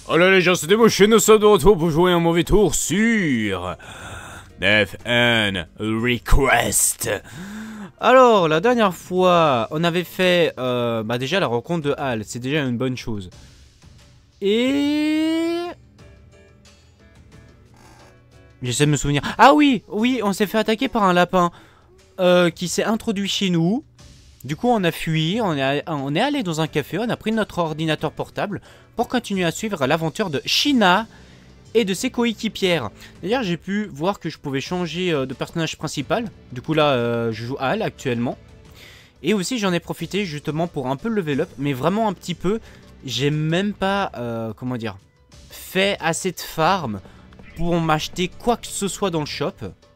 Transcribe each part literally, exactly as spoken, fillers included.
Oh là les gens, c'était moche, nous sommes de retour pour jouer un mauvais tour sur Death End Request. Alors, la dernière fois, on avait fait euh, bah déjà la rencontre de Hal, c'est déjà une bonne chose. Et... j'essaie de me souvenir. Ah oui, oui, on s'est fait attaquer par un lapin euh, qui s'est introduit chez nous. Du coup, on a fui, on est, on est allé dans un café, on a pris notre ordinateur portable pour continuer à suivre l'aventure de Sheena et de ses coéquipières. D'ailleurs, j'ai pu voir que je pouvais changer de personnage principal. Du coup, là, euh, je joue Hal actuellement. Et aussi, j'en ai profité justement pour un peu level up, mais vraiment un petit peu. J'ai même pas, euh, comment dire, fait assez de farm pour m'acheter quoi que ce soit dans le shop.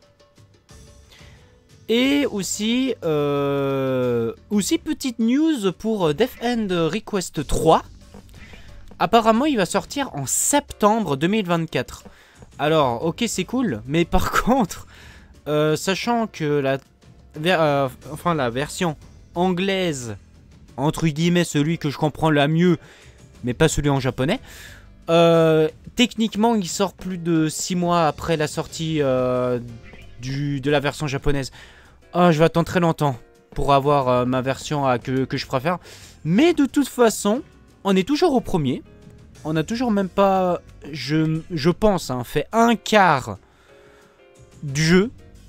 Et aussi, euh, aussi petite news pour Death End Request trois. Apparemment, il va sortir en septembre deux mille vingt-quatre. Alors, ok, c'est cool, mais par contre, euh, sachant que la, euh, enfin, la version anglaise, entre guillemets, celui que je comprends la mieux, mais pas celui en japonais, euh, techniquement, il sort plus de six mois après la sortie euh, du, de la version japonaise. Oh, je vais attendre très longtemps pour avoir euh, ma version euh, que, que je préfère. Mais de toute façon, on est toujours au premier. On a toujours même pas, je, je pense, hein, fait un quart du jeu.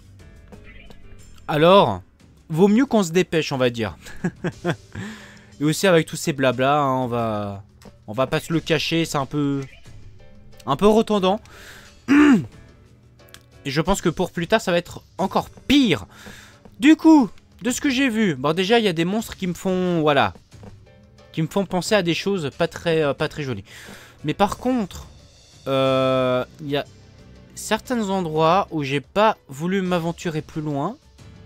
Alors, vaut mieux qu'on se dépêche, on va dire. Et aussi avec tous ces blabla, hein, on va, on va pas se le cacher, c'est un peu, un peu redondant. Et je pense que pour plus tard, ça va être encore pire. Du coup, de ce que j'ai vu, bon déjà il y a des monstres qui me font, voilà, qui me font penser à des choses pas très, euh, pas très jolies. Mais par contre, euh, il y a certains endroits où j'ai pas voulu m'aventurer plus loin.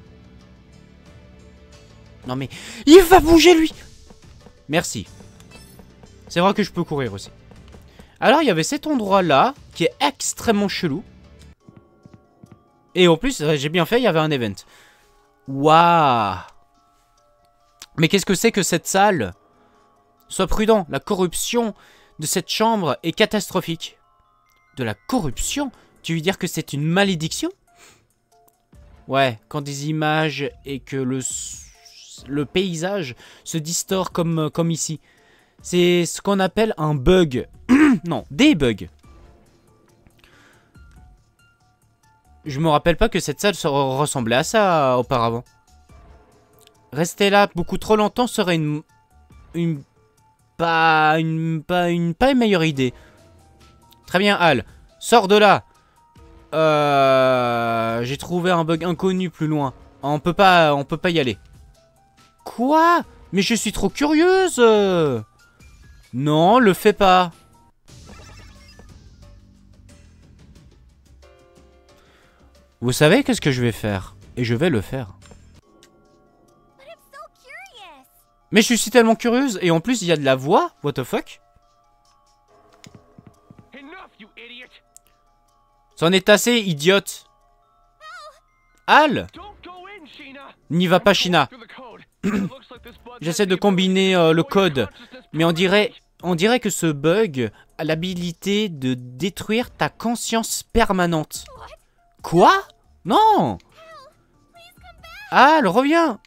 Non mais, il va bouger lui. Merci. C'est vrai que je peux courir aussi. Alors il y avait cet endroit là, qui est extrêmement chelou. Et en plus, j'ai bien fait, il y avait un event. Waouh! Mais qu'est-ce que c'est que cette salle? Sois prudent, la corruption de cette chambre est catastrophique. De la corruption? Tu veux dire que c'est une malédiction? Ouais, quand des images et que le, le paysage se distord comme, comme ici. C'est ce qu'on appelle un bug. Non, des bugs. Je me rappelle pas que cette salle ressemblait à ça auparavant. Rester là beaucoup trop longtemps serait une... Une... Pas une... Pas une... Pas une meilleure idée. Très bien, Hal. Sors de là. Euh... J'ai trouvé un bug inconnu plus loin. On peut pas... On peut pas y aller. Quoi? Mais je suis trop curieuse. Non, le fais pas. Vous savez qu'est-ce que je vais faire? Et je vais le faire. Mais je suis tellement curieuse. Et en plus, il y a de la voix. What the fuck? C'en est assez, idiote. Hal! N'y va pas, Sheena. J'essaie de combiner euh, le code. Mais on dirait, on dirait que ce bug a l'habilité de détruire ta conscience permanente. Quoi? Non! Hal, reviens!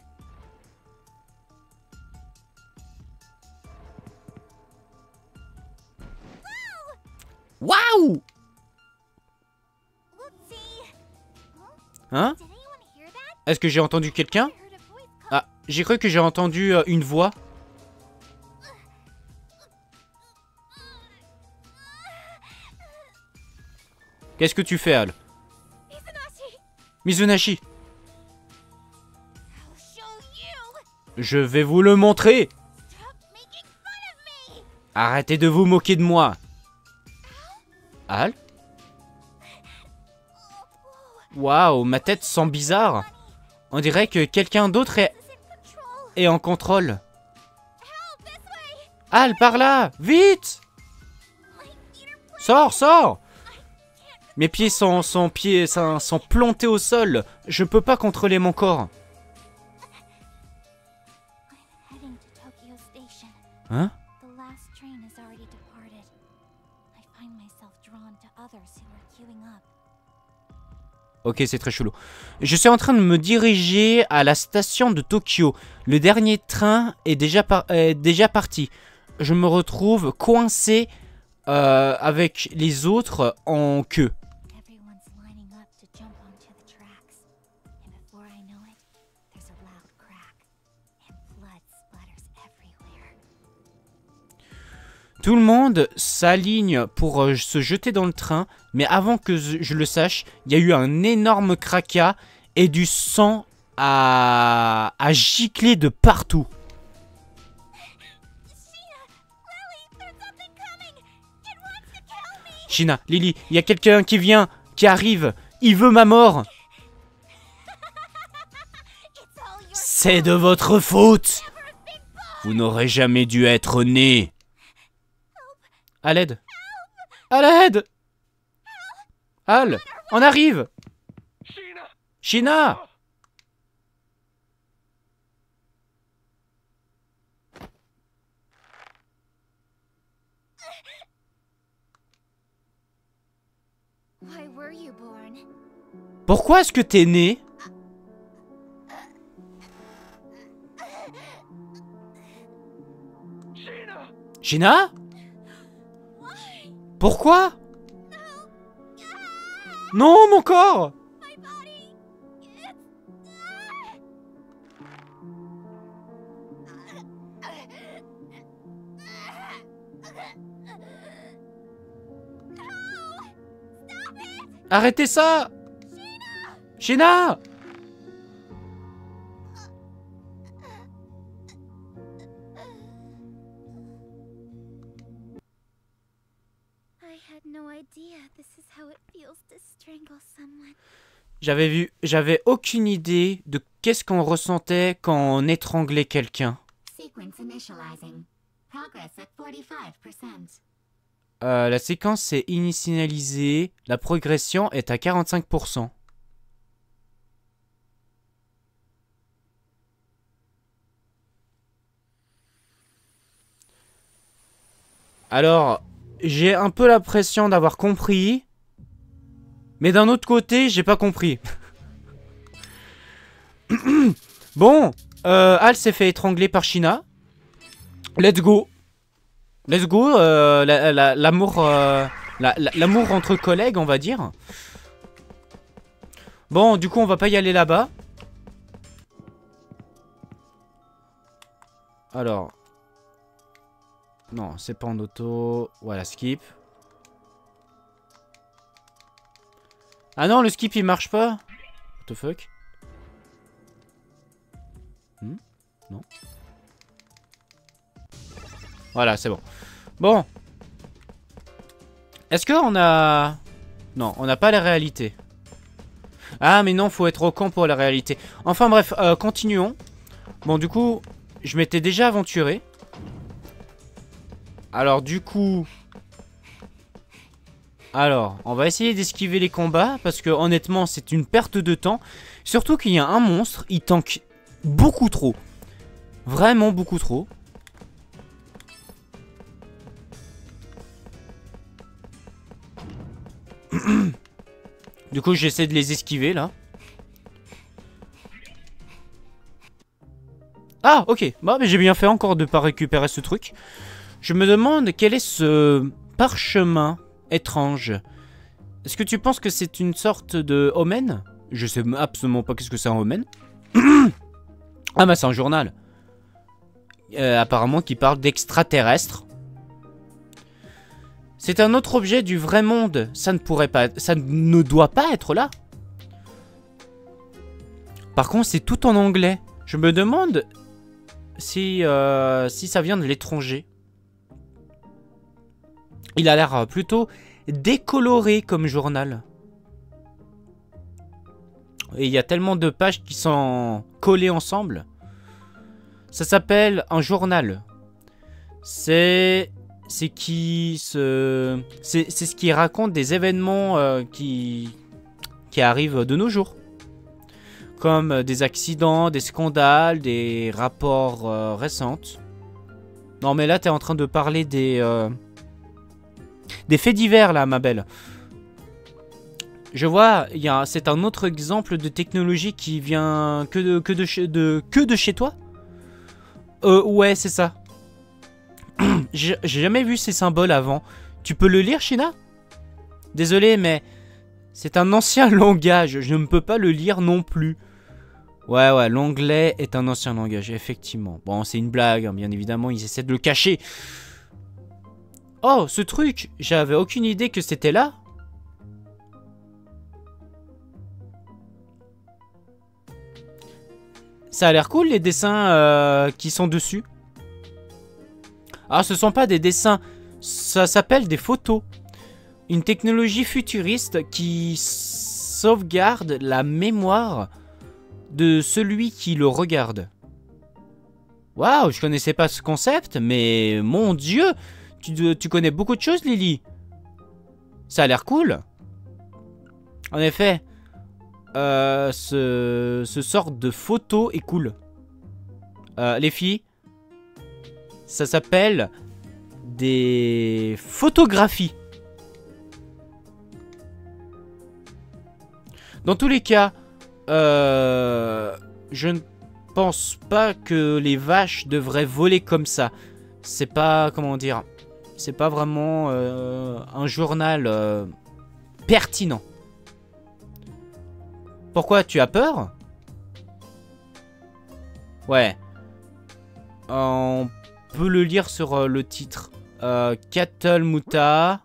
Waouh! Hein? Est-ce que j'ai entendu quelqu'un? Ah, j'ai cru que j'ai entendu euh, une voix. Qu'est-ce que tu fais, Hal? Mizunashi. Je vais vous le montrer. Arrêtez de vous moquer de moi. Hal? Waouh, ma tête sent bizarre. On dirait que quelqu'un d'autre est... est en contrôle. Hal, par là! Vite! Sors, sors! Mes pieds sont, sont, pieds, sont, sont plantés au sol. Je peux pas contrôler mon corps. Hein? Ok, c'est très chelou. Je suis en train de me diriger à la station de Tokyo. Le dernier train est déjà, par est déjà parti. Je me retrouve coincé euh, avec les autres en queue. Tout le monde s'aligne pour euh, se jeter dans le train, mais avant que je le sache, il y a eu un énorme cracas et du sang à, à gicler de partout. Sheena, Lily, il y a quelqu'un qui vient, qui arrive, il veut ma mort. C'est de votre faute. Vous n'aurez jamais dû être né. À l'aide. À l'aide. Al, on arrive. Sheena. Pourquoi est-ce que t'es né? Sheena? Pourquoi? Non, mon corps! Arrêtez ça! Sheena! J'avais vu, j'avais aucune idée de qu'est-ce qu'on ressentait quand on étranglait quelqu'un. Euh, la séquence est initialisée, la progression est à quarante-cinq pour cent. Alors, j'ai un peu l'impression d'avoir compris, mais d'un autre côté, j'ai pas compris. Bon, euh, Al s'est fait étrangler par Sheena. Let's go. Let's go, euh, l'amour euh, l'amour entre collègues, on va dire. Bon, du coup, on va pas y aller là-bas. Alors. Non, c'est pas en auto. Voilà, skip. Ah non, le skip, il marche pas. What the fuck? Hmm? Non. Voilà, c'est bon. Bon. Est-ce qu'on a... Non, on n'a pas la réalité. Ah, mais non, faut être au camp pour la réalité. Enfin bref, euh, continuons. Bon, du coup, je m'étais déjà aventuré. Alors, du coup... Alors, on va essayer d'esquiver les combats. Parce que, honnêtement, c'est une perte de temps. Surtout qu'il y a un monstre, il tank beaucoup trop. Vraiment beaucoup trop. Du coup, j'essaie de les esquiver, là. Ah, ok. Bah, mais j'ai bien fait encore de pas récupérer ce truc. Je me demande quel est ce parchemin étrange. Est-ce que tu penses que c'est une sorte de omen? Je sais absolument pas qu'est-ce que c'est un omen. Ah bah c'est un journal. Euh, apparemment qui parle d'extraterrestres. C'est un autre objet du vrai monde. Ça ne pourrait pas... Ça ne doit pas être là. Par contre, c'est tout en anglais. Je me demande si, euh, si ça vient de l'étranger. Il a l'air plutôt décoloré comme journal. Et il y a tellement de pages qui sont collées ensemble. Ça s'appelle un journal. C'est... C'est qui se... C'est ce qui raconte des événements euh, qui... qui arrivent de nos jours. Comme des accidents, des scandales, des rapports euh, récents. Non mais là t'es en train de parler des... Euh, des faits divers là, ma belle. Je vois, il y a, c'est un autre exemple de technologie qui vient que de, que de, chez, de, que de chez toi. Euh, ouais, c'est ça. J'ai jamais vu ces symboles avant. Tu peux le lire, Shina? Désolé, mais c'est un ancien langage. Je ne peux pas le lire non plus. Ouais, ouais, l'anglais est un ancien langage, effectivement. Bon, c'est une blague, hein, bien évidemment, ils essaient de le cacher. Oh, ce truc, j'avais aucune idée que c'était là. Ça a l'air cool, les dessins euh, qui sont dessus. Ah, ce sont pas des dessins, ça s'appelle des photos. Une technologie futuriste qui sauvegarde la mémoire de celui qui le regarde. Waouh, je connaissais pas ce concept, mais mon Dieu, tu, tu connais beaucoup de choses, Lily. Ça a l'air cool. En effet, euh, ce, ce sort de photo est cool. Euh, les filles, ça s'appelle des photographies. Dans tous les cas, euh, je ne pense pas que les vaches devraient voler comme ça. C'est pas, comment dire, c'est pas vraiment euh, un journal euh, pertinent. Pourquoi, tu as peur? Ouais. On peut le lire sur euh, le titre. Euh, Cattle Muta.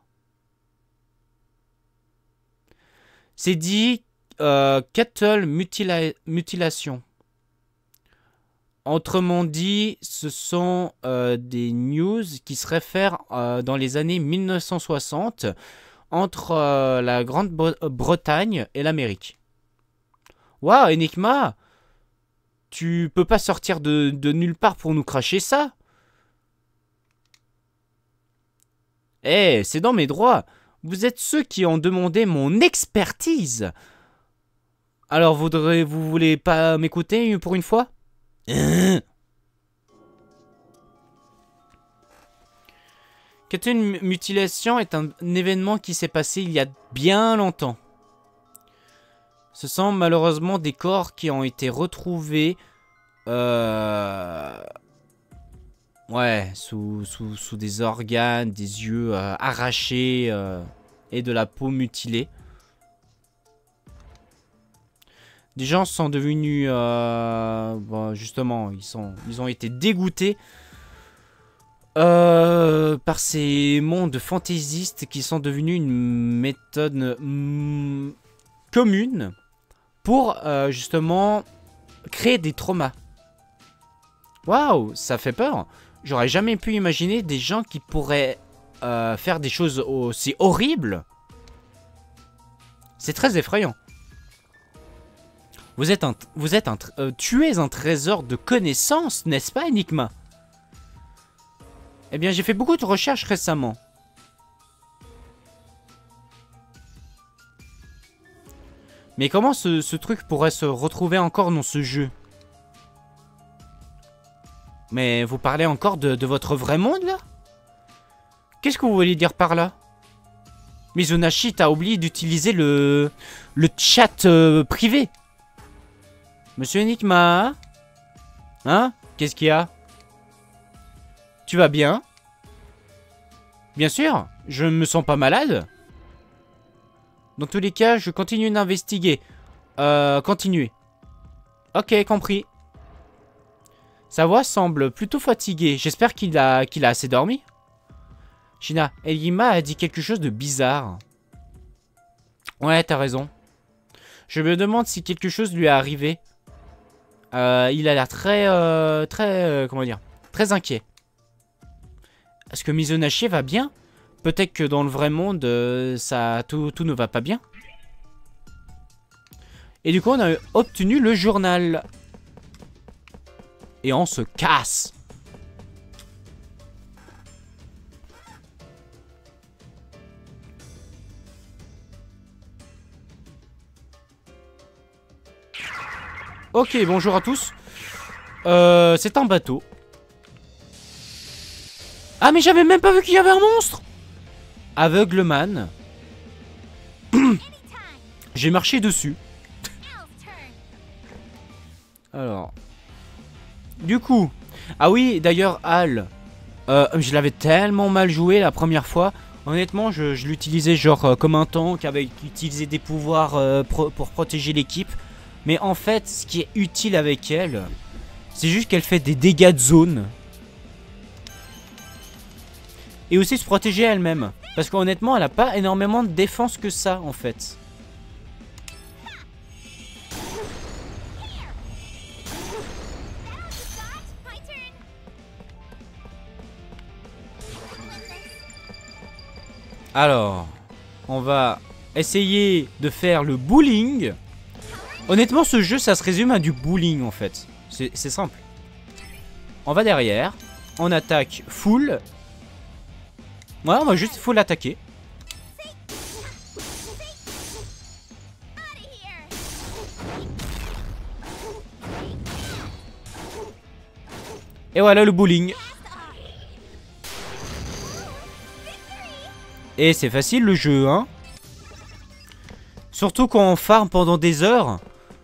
C'est dit euh, Cattle mutila mutilation. Autrement dit, ce sont euh, des news qui se réfèrent euh, dans les années mille neuf cent soixante entre euh, la Grande-Bretagne et l'Amérique. Waouh, Enigma, tu peux pas sortir de, de nulle part pour nous cracher ça? Eh, hey, c'est dans mes droits. Vous êtes ceux qui ont demandé mon expertise. Alors, voudrez, vous voulez pas m'écouter pour une fois? Hein? Une mutilation est un événement qui s'est passé il y a bien longtemps. Ce sont malheureusement des corps qui ont été retrouvés euh... ouais, sous, sous, sous des organes, des yeux euh, arrachés euh, et de la peau mutilée. Des gens sont devenus euh, bon, justement, ils, sont, ils ont été dégoûtés Euh, par ces mondes fantaisistes qui sont devenus une méthode mm, commune pour euh, justement créer des traumas. Waouh, ça fait peur. J'aurais jamais pu imaginer des gens qui pourraient euh, faire des choses aussi horribles. C'est très effrayant. Vous êtes un, vous êtes un, euh, tu es un trésor de connaissances, n'est-ce pas, Enigma? Eh bien, j'ai fait beaucoup de recherches récemment. Mais comment ce, ce truc pourrait se retrouver encore dans ce jeu? Mais vous parlez encore de, de votre vrai monde, là? Qu'est-ce que vous voulez dire par là? Mizunashi, t'as oublié d'utiliser le, le chat euh, privé. Monsieur Enigma? Hein? Qu'est-ce qu'il y a? Tu vas bien? Bien sûr, je me sens pas malade. Dans tous les cas, je continue d'investiguer. Euh, continuez. Ok, compris. Sa voix semble plutôt fatiguée. J'espère qu'il a, qu'il a assez dormi. Shina, Enigma a dit quelque chose de bizarre. Ouais, t'as raison. Je me demande si quelque chose lui est arrivé. Euh, il a l'air très, euh, très, euh, comment dire, très inquiet. Est-ce que Mizunashi va bien? Peut-être que dans le vrai monde, euh, ça, tout, tout ne va pas bien. Et du coup, on a obtenu le journal. Et on se casse. Ok, bonjour à tous. Euh, c'est un bateau. Ah, mais j'avais même pas vu qu'il y avait un monstre. Aveugleman. J'ai marché dessus. Alors. Du coup. Ah oui, d'ailleurs, Al. Euh, je l'avais tellement mal joué la première fois. Honnêtement, je, je l'utilisais genre euh, comme un tank avec utiliser des pouvoirs euh, pro pour protéger l'équipe. Mais en fait, ce qui est utile avec elle, c'est juste qu'elle fait des dégâts de zone. Et aussi se protéger elle-même. Parce qu'honnêtement, elle a pas énormément de défense que ça, en fait. Alors, on va essayer de faire le bowling. Honnêtement, ce jeu, ça se résume à du bowling, en fait. C'est simple. On va derrière. On attaque full. Ouais, on va juste full attaquer. Et voilà le bowling. Et c'est facile le jeu, hein. Surtout quand on farm pendant des heures.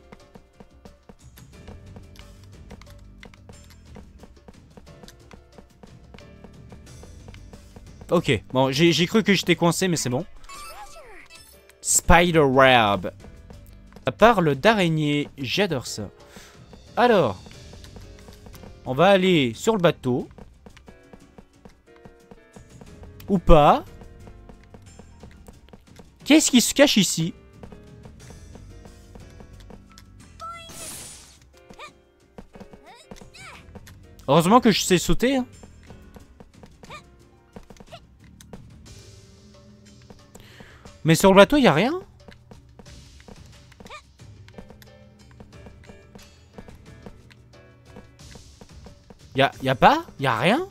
Ok, bon, j'ai cru que j'étais coincé, mais c'est bon. Spider web. Ça parle d'araignée, j'adore ça. Alors, on va aller sur le bateau. Ou pas. Qu'est-ce qui se cache ici? Heureusement que je sais sauter. Hein. Mais sur le bateau, il n'y a rien. Y a, y a pas? Y a rien?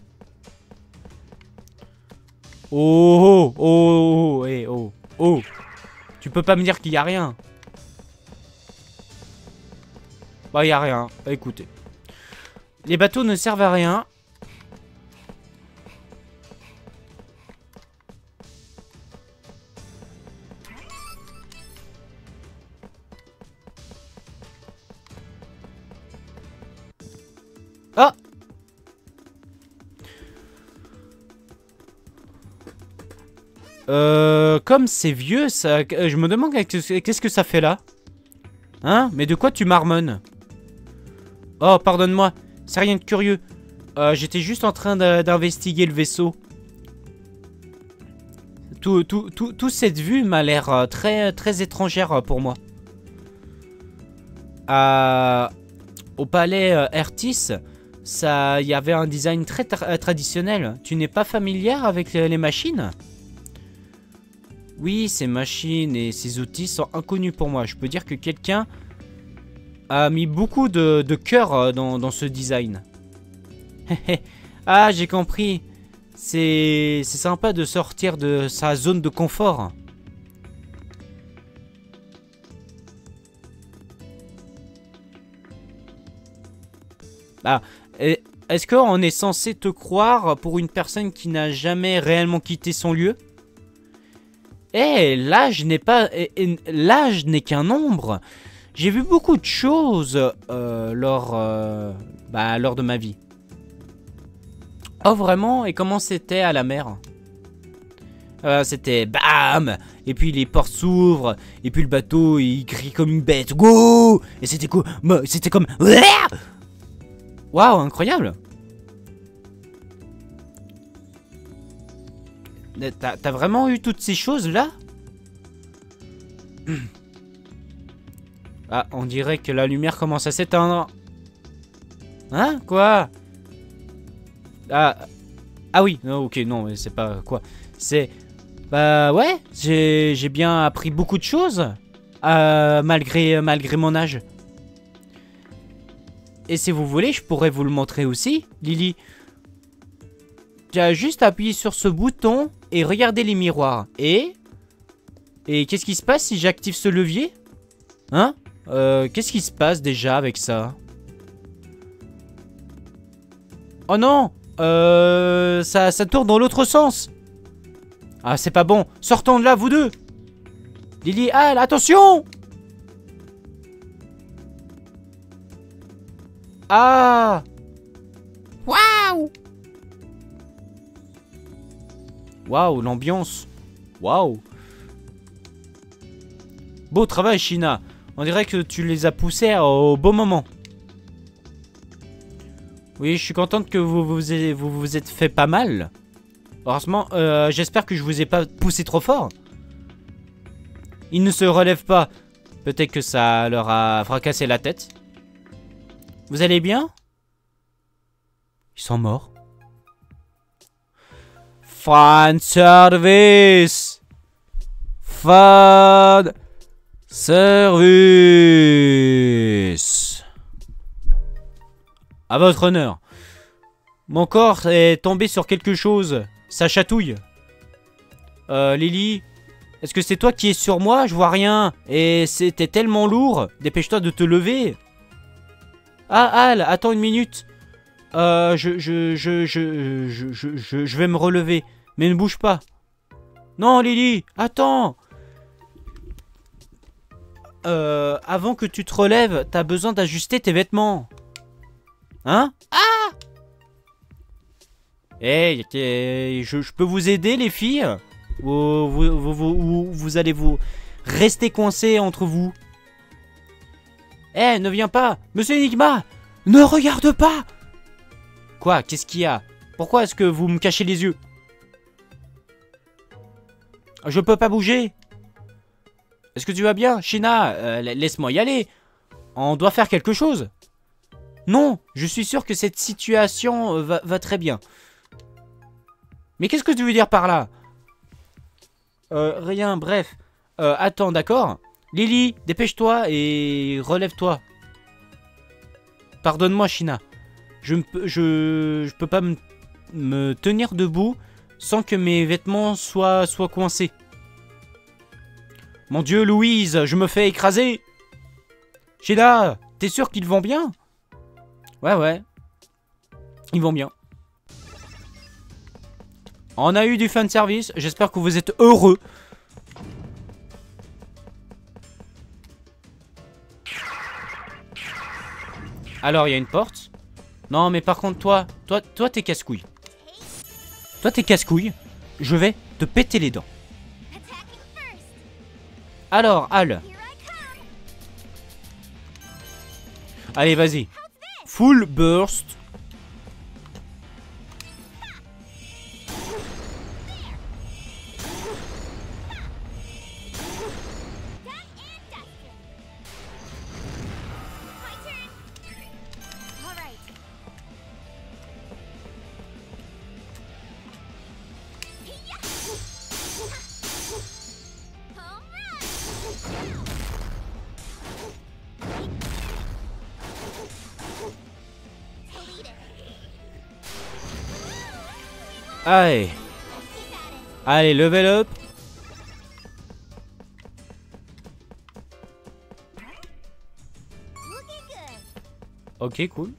Oh, oh, oh, oh, hey, oh, oh. Tu peux pas me dire qu'il y a rien. Bah, y a rien. Bah, écoutez. Les bateaux ne servent à rien. Ah! Euh, comme c'est vieux, ça, je me demande qu'est-ce que ça fait là. Hein? Mais de quoi tu marmonnes? Oh, pardonne-moi. C'est rien de curieux. Euh, J'étais juste en train d'investiguer le vaisseau. Tout, tout, tout, tout cette vue m'a l'air euh, très, très étrangère euh, pour moi. Euh, au palais euh, Ertis, ça, il y avait un design très tra traditionnel. Tu n'es pas familière avec les, les machines? Oui, ces machines et ces outils sont inconnus pour moi. Je peux dire que quelqu'un a mis beaucoup de, de cœur dans, dans ce design. Ah, j'ai compris. C'est sympa de sortir de sa zone de confort. Ah, est-ce qu'on est censé te croire pour une personne qui n'a jamais réellement quitté son lieu? Eh, l'âge n'est pas... L'âge n'est qu'un nombre. J'ai vu beaucoup de choses euh, lors, euh, bah, lors de ma vie. Oh, vraiment? Et comment c'était à la mer? euh, C'était bam! Et puis les portes s'ouvrent. Et puis le bateau, il crie comme une bête. Go! Et c'était quoi? C'était comme... Waouh, incroyable! T'as vraiment eu toutes ces choses-là? Ah, on dirait que la lumière commence à s'éteindre. Hein? Quoi? Ah, ah oui, non, ok, non, mais c'est pas quoi. C'est... Bah ouais, j'ai bien appris beaucoup de choses. Euh, malgré, malgré mon âge. Et si vous voulez, je pourrais vous le montrer aussi, Lily. Tu as juste appuyé sur ce bouton et regardez les miroirs. Et... Et qu'est-ce qui se passe si j'active ce levier? Hein? Euh, qu'est-ce qui se passe déjà avec ça? Oh non! Euh... Ça, ça tourne dans l'autre sens! Ah, c'est pas bon. Sortons de là, vous deux. Lily, Al, attention. Ah. Waouh. Waouh, l'ambiance. Waouh. Beau travail, Sheena. On dirait que tu les as poussés au bon moment. Oui, je suis contente que vous vous, vous, vous, vous êtes fait pas mal. Heureusement, euh, j'espère que je vous ai pas poussé trop fort. Ils ne se relèvent pas. Peut-être que ça leur a fracassé la tête. Vous allez bien? Ils sont morts. Fan service. Fan service. À votre honneur. Mon corps est tombé sur quelque chose. Ça chatouille. Euh, Lily, est-ce que c'est toi qui es sur moi? Je vois rien. Et c'était tellement lourd. Dépêche-toi de te lever. Ah, Al, attends une minute. Euh, je, je, je, je, je, je, je, je vais me relever. Mais ne bouge pas. Non, Lily, attends. Euh, avant que tu te relèves, t'as besoin d'ajuster tes vêtements. Hein? Ah! Hey, je, je peux vous aider, les filles? Ou vous, vous, vous, vous allez vous rester coincés entre vous? Eh, hey, ne viens pas! Monsieur Enigma! Ne regarde pas! Quoi? Qu'est-ce qu'il y a? Pourquoi est-ce que vous me cachez les yeux? Je peux pas bouger. Est-ce que tu vas bien? Sheena, euh, laisse-moi y aller. On doit faire quelque chose. Non, je suis sûr que cette situation va, va très bien. Mais qu'est-ce que tu veux dire par là? Euh, rien, bref. Euh, attends, d'accord? Lily, dépêche-toi et relève-toi. Pardonne-moi, Sheena. Je ne peux, je, je peux pas me, me tenir debout sans que mes vêtements soient, soient coincés. Mon Dieu, Louise, je me fais écraser. Sheila, t'es sûr qu'ils vont bien? Ouais, ouais. Ils vont bien. On a eu du fan service. J'espère que vous êtes heureux. Alors, il y a une porte. Non, mais par contre, toi, toi, toi, t'es casse-couille. Toi, t'es casse-couille. Je vais te péter les dents. Alors, Al. Allez, vas-y. Full burst. Allez. Allez, level up. Ok, cool.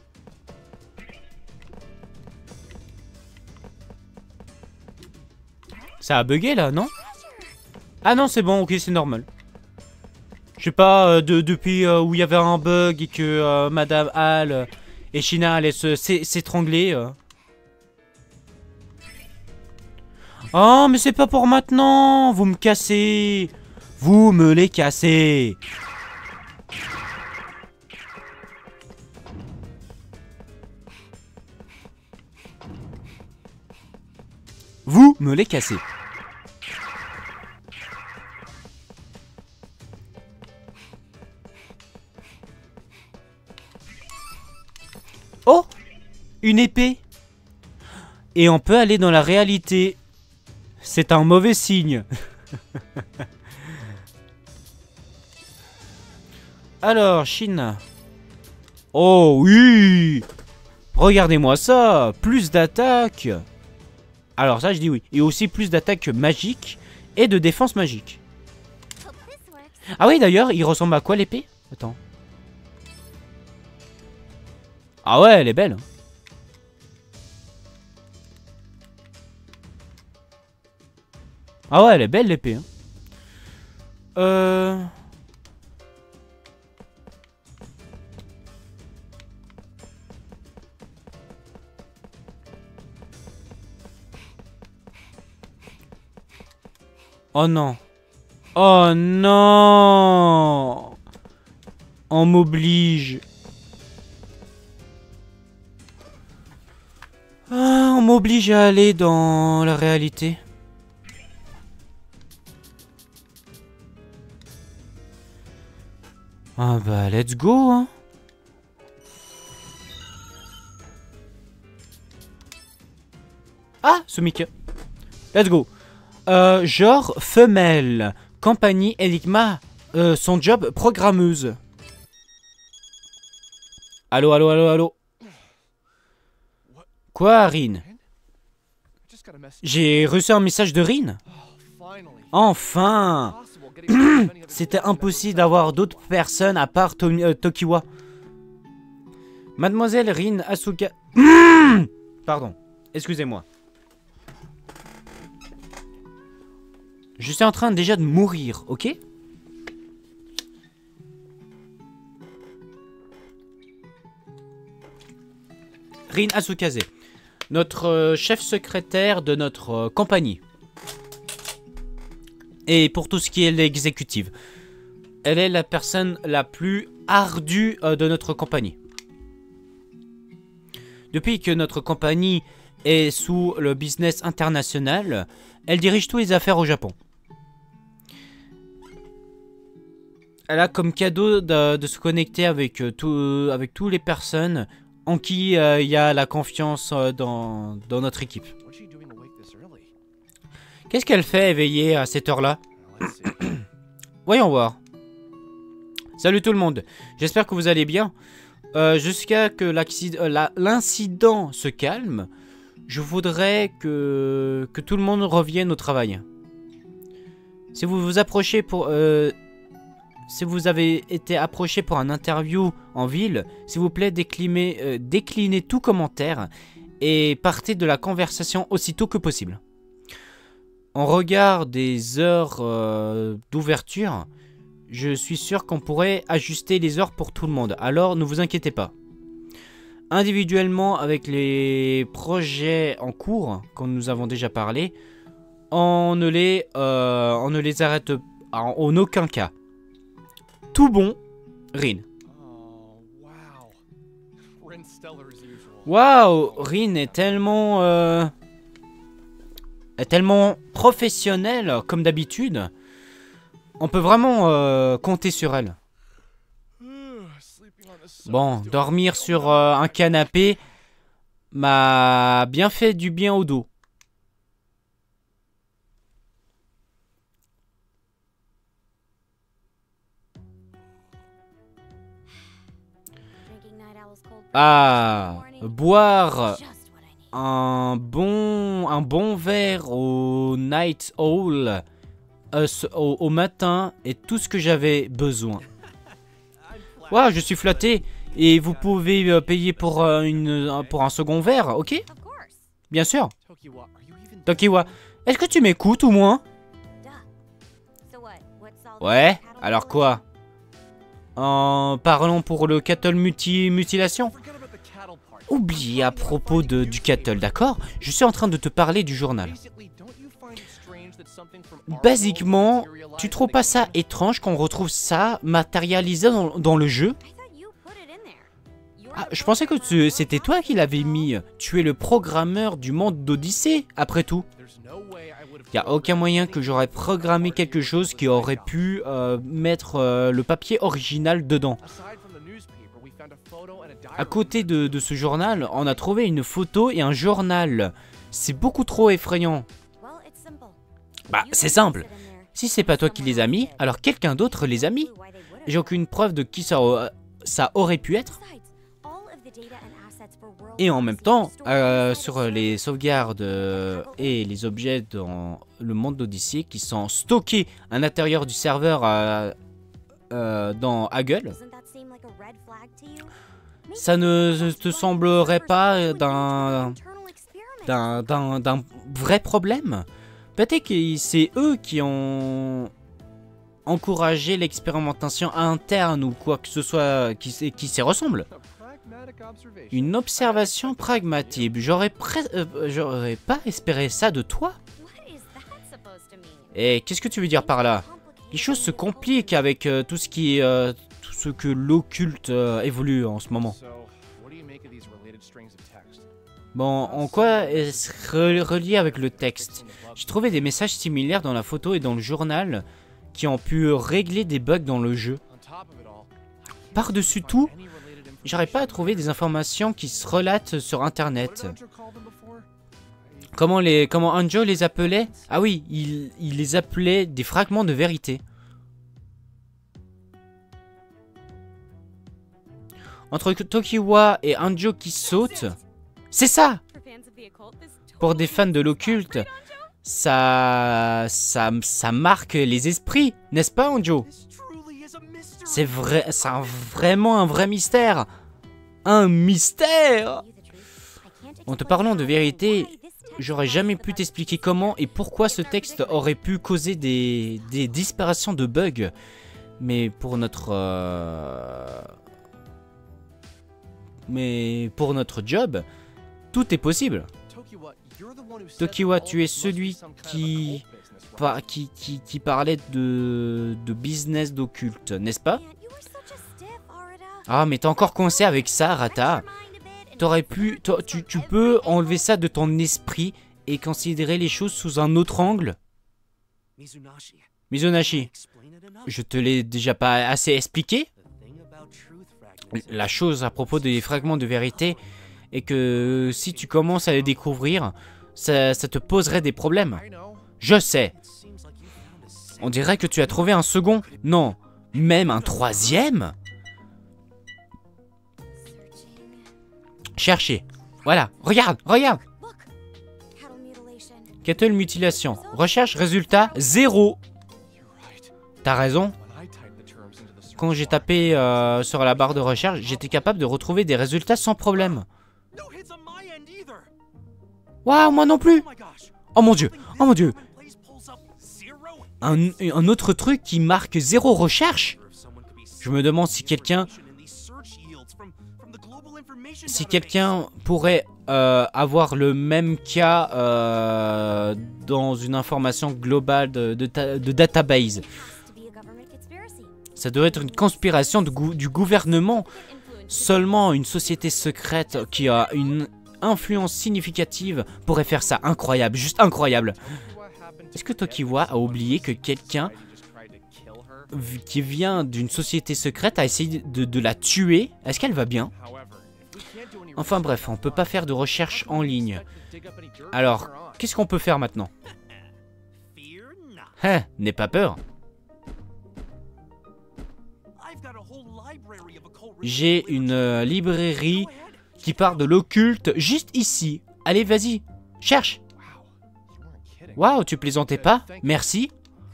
Ça a bugué là, non? Ah non, c'est bon, ok, c'est normal. Je sais pas, euh, de, depuis euh, où il y avait un bug et que euh, Madame Al euh, et Sheena allaient s'étrangler. Euh. Oh, mais c'est pas pour maintenant. Vous me cassez. Vous me les cassez. Vous me les cassez. Oh, une épée. Et on peut aller dans la réalité. C'est un mauvais signe. Alors, Chine. Oh oui. Regardez-moi ça. Plus d'attaque. Alors ça, je dis oui. Et aussi plus d'attaque magique et de défense magique. Ah oui, d'ailleurs, il ressemble à quoi l'épée? Attends. Ah ouais, elle est belle. Ah ouais, elle est belle l'épée. Hein. Euh... Oh non. Oh non. On m'oblige. Ah, on m'oblige à aller dans la réalité. Ah bah, let's go, hein. Ah, ce Mickey. Let's go. Euh, genre femelle. Compagnie Enigma. Euh, son job, programmeuse. Allô, allô, allô, allô. Quoi, Rin? J'ai reçu un message de Rin. Enfin. C'était impossible d'avoir d'autres personnes à part to euh, Tokiwa. Mademoiselle Rin Asuka... Pardon, excusez-moi. Je suis en train déjà de mourir, ok? Rin Asukaze, notre euh, chef secrétaire de notre euh, compagnie. Et pour tout ce qui est l'exécutive. Elle est la personne la plus ardue euh, de notre compagnie. Depuis que notre compagnie est sous le business international, elle dirige toutes les affaires au Japon. Elle a comme cadeau de, de se connecter avec, euh, tout, avec toutes les personnes en qui il euh, y a la confiance euh, dans, dans notre équipe. Qu'est-ce qu'elle fait éveillée à cette heure-là? Voyons voir. Salut tout le monde. J'espère que vous allez bien. Euh, Jusqu'à que l'incident se calme, je voudrais que, que tout le monde revienne au travail. Si vous vous approchez pour... Euh, si vous avez été approché pour un interview en ville, s'il vous plaît, déclinez, euh, déclinez tout commentaire et partez de la conversation aussitôt que possible. En regard des heures euh, d'ouverture, je suis sûr qu'on pourrait ajuster les heures pour tout le monde. Alors ne vous inquiétez pas. Individuellement, avec les projets en cours, comme nous avons déjà parlé, on ne les, euh, on ne les arrête en, en aucun cas. Tout bon, Rin. Waouh, Rin est tellement... Euh... est tellement professionnelle comme d'habitude. On peut vraiment euh, compter sur elle. Bon, dormir sur euh, un canapé m'a bien fait du bien au dos. Ah, boire un bon, un bon verre au Night Owl euh, au, au matin est tout ce que j'avais besoin. Waouh, je suis flatté. Et vous pouvez euh, payer pour, euh, une, pour un second verre, ok? Bien sûr. Tokiwa, est-ce que tu m'écoutes ou moins? Ouais, alors quoi? En parlant pour le cattle muti mutilation? Oublie à propos de, du cattle, d'accord? Je suis en train de te parler du journal. Basiquement, tu trouves pas ça étrange qu'on retrouve ça matérialisé dans, dans le jeu? Ah, je pensais que c'était toi qui l'avais mis. Tu es le programmeur du monde d'Odyssée, après tout. Il n'y a aucun moyen que j'aurais programmé quelque chose qui aurait pu euh, mettre euh, le papier original dedans. À côté de, de ce journal, on a trouvé une photo et un journal. C'est beaucoup trop effrayant. Bah, c'est simple. Si c'est pas toi qui les as mis, alors quelqu'un d'autre les a mis. J'ai aucune preuve de qui ça, ça aurait pu être. Et en même temps, euh, sur les sauvegardes euh, et les objets dans le monde d'Odyssée qui sont stockés à l'intérieur du serveur euh, euh, dans Haggle, ça ne te semblerait pas d'un d'un vrai problème? Peut-être que c'est eux qui ont encouragé l'expérimentation interne ou quoi que ce soit qui, qui s'y ressemble. Une observation pragmatique. J'aurais euh, j'aurais pas espéré ça de toi. Et qu'est-ce que tu veux dire par là? Les choses se compliquent avec euh, tout ce qui est, euh, tout ce que l'occulte euh, évolue en ce moment. Bon, en quoi est-ce relié avec le texte? J'ai trouvé des messages similaires dans la photo et dans le journal qui ont pu régler des bugs dans le jeu. Par-dessus tout, j'arrive pas à trouver des informations qui se relatent sur internet. Comment les, comment Anjo les appelait? Ah oui, il, il les appelait des fragments de vérité. Entre Tokiwa et Anjo qui sautent, c'est ça! Pour des fans de l'occulte, ça, ça, ça marque les esprits, n'est-ce pas, Anjo? C'est vrai, c'est un, vraiment un vrai mystère. Un mystère! En te parlant de vérité, j'aurais jamais pu t'expliquer comment et pourquoi ce texte aurait pu causer des, des disparitions de bugs. Mais pour notre... Euh... Mais pour notre job, tout est possible. Tokiwa, tu es celui qui, par, qui, qui, qui parlait de, de business d'occulte, n'est-ce pas? Ah, mais t'es encore coincé avec ça, Arata. T'aurais pu, tu, tu peux enlever ça de ton esprit et considérer les choses sous un autre angle. Mizunashi, je te l'ai déjà pas assez expliqué? La chose à propos des fragments de vérité est que si tu commences à les découvrir, ça, ça te poserait des problèmes. Je sais. On dirait que tu as trouvé un second. Non, même un troisième. Cherchez. Voilà, regarde, regarde. Cattle mutilation. Recherche, résultat, zéro. T'as raison. Quand j'ai tapé euh, sur la barre de recherche, j'étais capable de retrouver des résultats sans problème. Waouh, moi non plus. Oh mon dieu, oh mon dieu. Un, un autre truc qui marque zéro recherche. Je me demande si quelqu'un... Si quelqu'un pourrait euh, avoir le même cas euh, dans une information globale de, de, de database. Ça doit être une conspiration de gou du gouvernement. Seulement une société secrète qui a une influence significative pourrait faire ça. Incroyable, juste incroyable. Est-ce que Tokiwa a oublié que quelqu'un qui vient d'une société secrète a essayé de, de la tuer? Est-ce qu'elle va bien? Enfin bref, on peut pas faire de recherche en ligne. Alors, qu'est-ce qu'on peut faire maintenant? Hein, n'aie pas peur. J'ai une euh, librairie qui parle de l'occulte juste ici. Allez, vas-y, cherche. Waouh, tu plaisantais pas? Merci.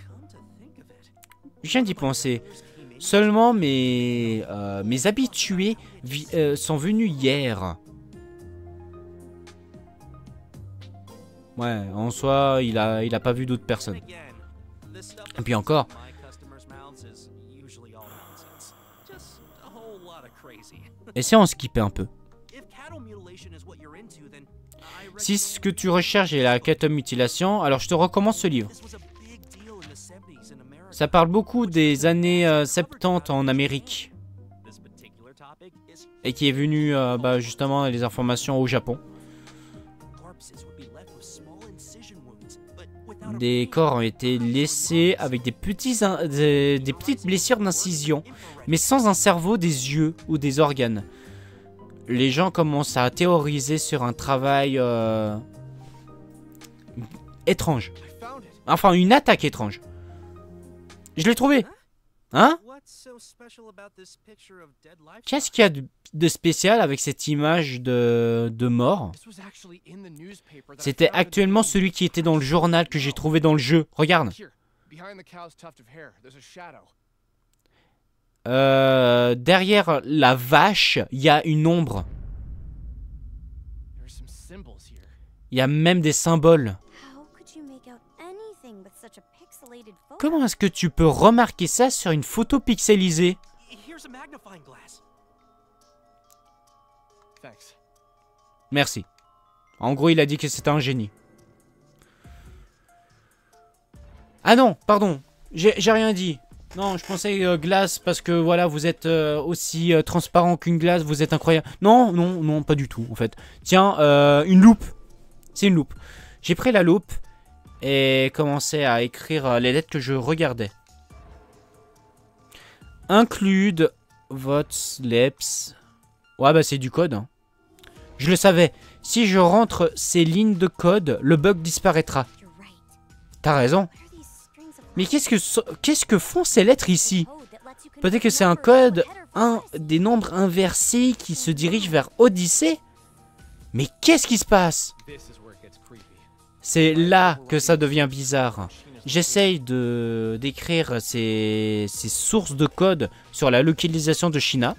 Je viens d'y penser. Seulement mes, euh, mes habitués euh, sont venus hier. Ouais, en soi, il a, il a pas vu d'autres personnes. Et puis encore... Essayons de skipper un peu. Si ce que tu recherches est la cattle mutilation, alors je te recommande ce livre. Ça parle beaucoup des années euh, soixante-dix en Amérique. Et qui est venu euh, bah, justement les informations au Japon. Des corps ont été laissés avec des, petits des, des petites blessures d'incision, mais sans un cerveau, des yeux ou des organes. Les gens commencent à théoriser sur un travail euh, étrange. Enfin, une attaque étrange. Je l'ai trouvé. Hein? Qu'est-ce qu'il y a de, de spécial avec cette image de, de mort? C'était actuellement celui qui était dans le journal que j'ai trouvé dans le jeu. Regarde. Euh, derrière la vache, il y a une ombre. Il y a même des symboles. Comment est-ce que tu peux remarquer ça sur une photo pixelisée? Merci. En gros, il a dit que c'était un génie. Ah non, pardon. J'ai rien dit. Non, je pensais euh, glace parce que voilà, vous êtes euh, aussi euh, transparent qu'une glace, vous êtes incroyable. Non, non, non, pas du tout en fait. Tiens, euh, une loupe. C'est une loupe. J'ai pris la loupe et commencé à écrire euh, les lettres que je regardais. Include votre sleeps. Ouais, bah c'est du code. Hein. Je le savais. Si je rentre ces lignes de code, le bug disparaîtra. T'as raison. Mais qu'est-ce que qu'est-ce que font ces lettres ici? Peut-être que c'est un code, un des nombres inversés qui se dirige vers Odyssée. Mais qu'est-ce qui se passe? C'est là que ça devient bizarre. J'essaye de d'écrire ces, ces sources de code sur la localisation de Sheena.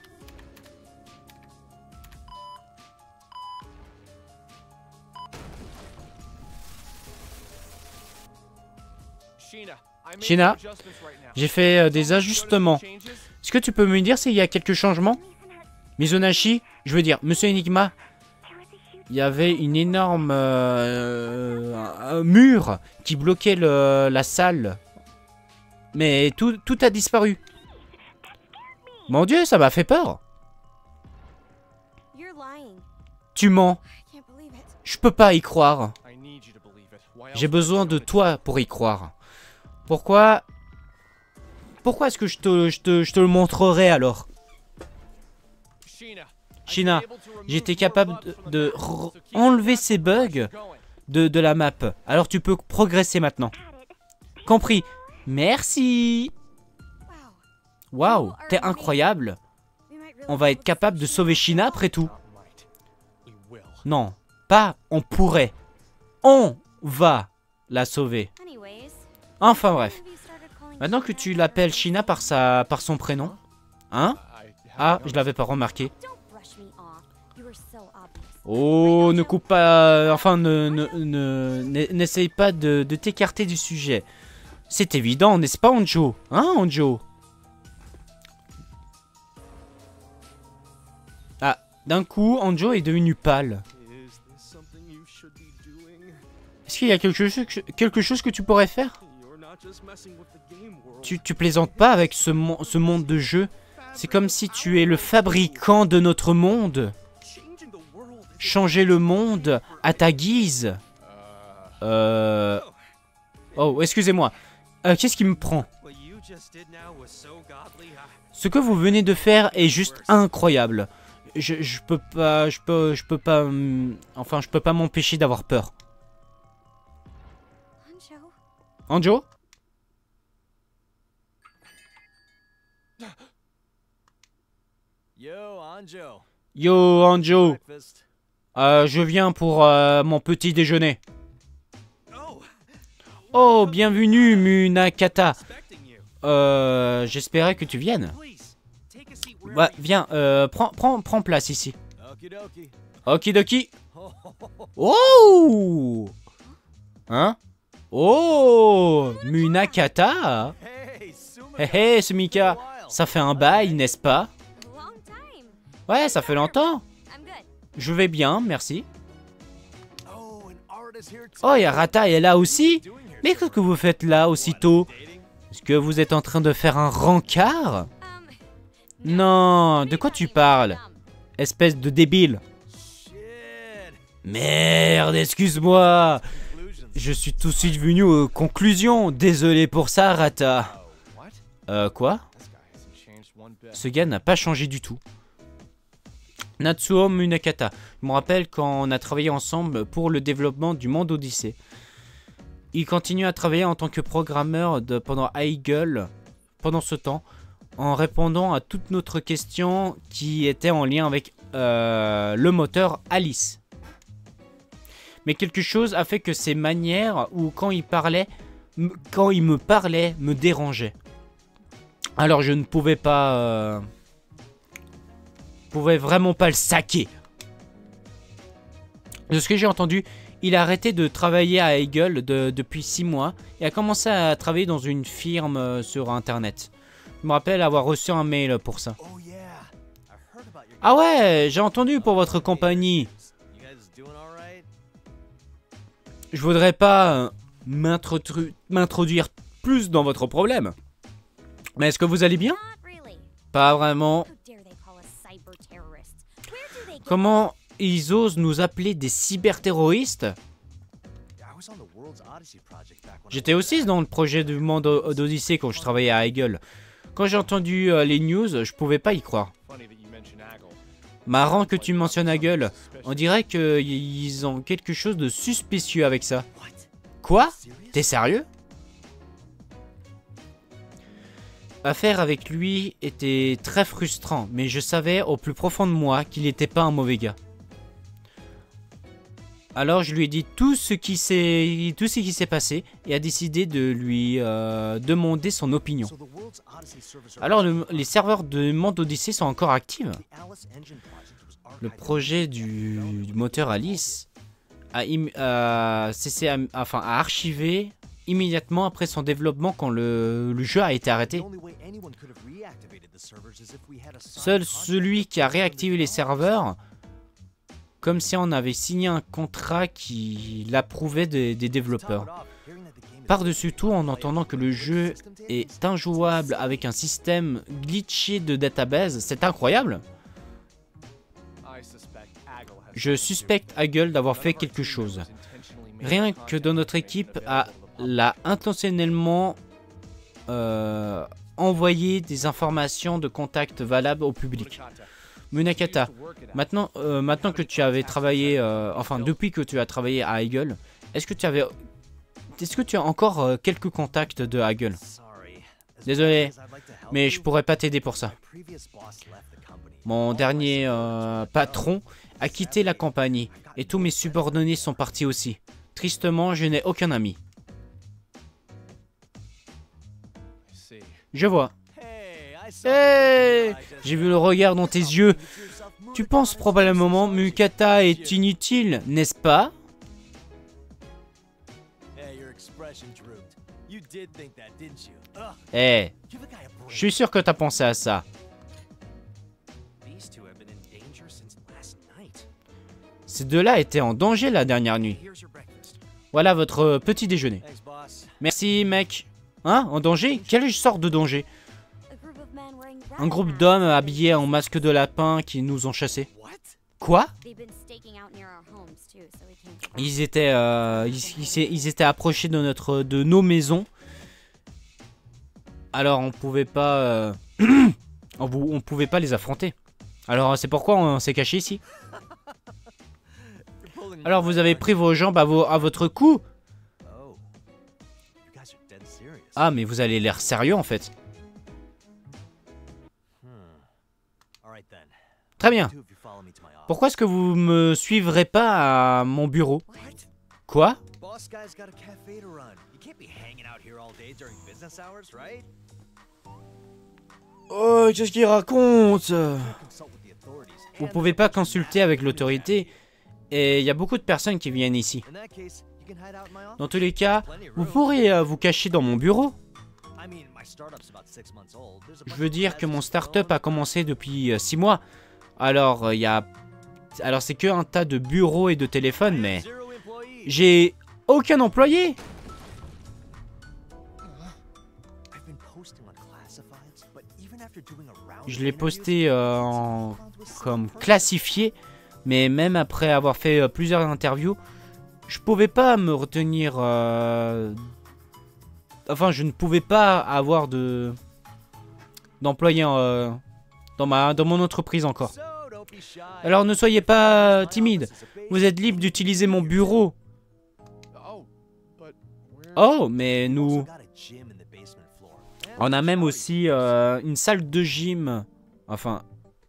Sheena, j'ai fait euh, des ajustements. Est-ce que tu peux me dire s'il y a quelques changements? Mizunashi, je veux dire, Monsieur Enigma, il y avait une énorme euh, un, un mur qui bloquait le, la salle. Mais tout, tout a disparu. Mon Dieu, ça m'a fait peur. Tu mens. Je peux pas y croire. J'ai besoin de toi pour y croire. Pourquoi Pourquoi est-ce que je te, je, te, je te le montrerai alors? Sheena, j'étais capable de, de enlever ces bugs de, de la map. Alors tu peux progresser maintenant. Compris. Merci. Waouh, t'es incroyable. On va être capable de sauver Sheena après tout. Non, pas on pourrait. On va la sauver. Enfin bref. Maintenant que tu l'appelles Sheena par, sa, par son prénom. Hein? Ah, je l'avais pas remarqué. Oh, ne coupe pas... Enfin, ne, ne, ne, n'essaye pas de, de t'écarter du sujet. C'est évident, n'est-ce pas, Anjo? Hein, Anjo? Ah, d'un coup, Anjo est devenu pâle. Est-ce qu'il y a quelque chose, quelque chose que tu pourrais faire? Tu, tu plaisantes pas avec ce, mon, ce monde de jeu? C'est comme si tu es le fabricant de notre monde. Changer le monde à ta guise. Euh... Oh, excusez-moi. Euh, Qu'est-ce qui me prend? Ce que vous venez de faire est juste incroyable. Je, je peux pas... Je peux, je peux pas... Enfin, je peux pas m'empêcher d'avoir peur. Anjo? Yo, Anjo. Yo, Anjo. Euh, je viens pour euh, mon petit déjeuner. Oh, bienvenue, Munakata. Euh, j'espérais que tu viennes. Bah, viens, euh, prends, prends, prends place ici. Okidoki. Oh! Hein? Oh! Munakata? Hé hé, Sumika. Ça fait un bail, n'est-ce pas? Ouais, ça fait longtemps. Je vais bien, merci. Oh, et Arata est là aussi? Mais qu'est-ce que vous faites là aussitôt? Est-ce que vous êtes en train de faire un rencard? Non, de quoi tu parles? Espèce de débile. Merde, excuse-moi. Je suis tout de suite venu aux conclusions. Désolé pour ça, Arata. Euh, quoi? Ce gars n'a pas changé du tout. Natsuo Munakata. Je me rappelle quand on a travaillé ensemble pour le développement du monde Odyssée. Il continue à travailler en tant que programmeur de, pendant Heigl pendant ce temps, en répondant à toutes notre questions qui étaient en lien avec euh, le moteur Alice. Mais quelque chose a fait que ses manières, ou quand il parlait, quand il me parlait, me dérangeaient. Alors je ne pouvais pas... Euh, pouvais vraiment pas le saquer. De ce que j'ai entendu, Il a arrêté de travailler à Eagle de, depuis six mois et a commencé à travailler dans une firme euh, sur internet. Je me rappelle avoir reçu un mail pour ça. Ah ouais, j'ai entendu pour votre compagnie. Je voudrais pas euh, m'introduire plus dans votre problème. Mais est-ce que vous allez bien? Pas vraiment. Comment ils osent nous appeler des cyberterroristes? J'étais aussi dans le projet du monde d'Odyssey quand je travaillais à Eagle. Quand j'ai entendu euh, les news, je pouvais pas y croire. Marrant que tu mentionnes Eagle. On dirait qu'ils ont quelque chose de suspicieux avec ça. Quoi? T'es sérieux? Affaire avec lui était très frustrant, mais je savais au plus profond de moi qu'il n'était pas un mauvais gars. Alors je lui ai dit tout ce qui s'est tout ce qui s'est passé et a décidé de lui euh, demander son opinion. Alors le, les serveurs de Monde Odyssey sont encore actifs. Le projet du, du moteur Alice a, a, cessé à, enfin, a archivé immédiatement après son développement quand le, le jeu a été arrêté. Seul celui qui a réactivé les serveurs, comme si on avait signé un contrat qui l'approuvait des, des développeurs. Par-dessus tout, en entendant que le jeu est injouable avec un système glitché de database, c'est incroyable. Je suspecte Eagle d'avoir fait quelque chose. Rien que dans notre équipe a l'a intentionnellement euh, envoyé des informations de contact valables au public. Munakata, maintenant, euh, maintenant que tu avais travaillé, euh, enfin depuis que tu as travaillé à Eagle, est-ce que tu avais, est-ce que tu as encore euh, quelques contacts de Eagle? Désolé, mais je pourrais pas t'aider pour ça. Mon dernier euh, patron a quitté la compagnie et tous mes subordonnés sont partis aussi. Tristement, je n'ai aucun ami. Je vois. Hey, j'ai vu le regard dans tes yeux. Tu penses probablement Mukata est inutile, n'est-ce pas? Eh, hey, je suis sûr que t'as pensé à ça. Ces deux-là étaient en danger la dernière nuit. Voilà votre petit déjeuner. Merci, mec. Hein? En danger? Quelle sorte de danger? Un groupe d'hommes habillés en masque de lapin qui nous ont chassés. Quoi? Ils étaient, euh, ils, ils, ils étaient approchés de, notre, de nos maisons. Alors on pouvait pas... Euh, on, on pouvait pas les affronter. Alors c'est pourquoi on s'est caché ici. Alors vous avez pris vos jambes à, vos, à votre cou? Ah, mais vous avez l'air sérieux en fait. Très bien. Pourquoi est-ce que vous me suivrez pas à mon bureau? Quoi? Oh, qu'est-ce qu'il raconte? Vous pouvez pas consulter avec l'autorité. Et il y a beaucoup de personnes qui viennent ici. Dans tous les cas, vous pourrez euh, vous cacher dans mon bureau. Je veux dire que mon start-up a commencé depuis euh, six mois. Alors, il euh, y a... Alors, c'est que un tas de bureaux et de téléphones, mais... J'ai aucun employé. Je l'ai posté euh, en... comme classifié. Mais même après avoir fait euh, plusieurs interviews, je pouvais pas me retenir... Euh... Enfin, je ne pouvais pas avoir de... d'employés euh, dans, ma... dans mon entreprise encore. Alors ne soyez pas timide. Vous êtes libre d'utiliser mon bureau. Oh, mais nous... On a même aussi euh, une salle de gym. Enfin...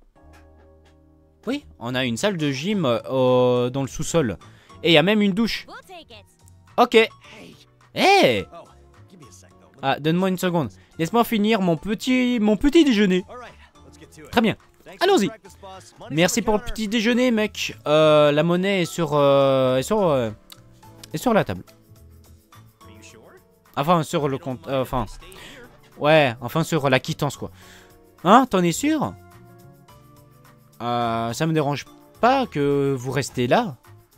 Oui, on a une salle de gym euh, dans le sous-sol. Et il y a même une douche. Ok. Hey. Ah, donne-moi une seconde. Laisse-moi finir mon petit, mon petit déjeuner. Très bien. Allons-y. Merci pour le petit déjeuner, mec. Euh, la monnaie est sur... Euh, est sur euh, est sur la table. Enfin, sur le compte... Euh, enfin... Ouais, enfin sur la quittance, quoi. Hein, t'en es sûr? Euh, ça me dérange pas que vous restez là.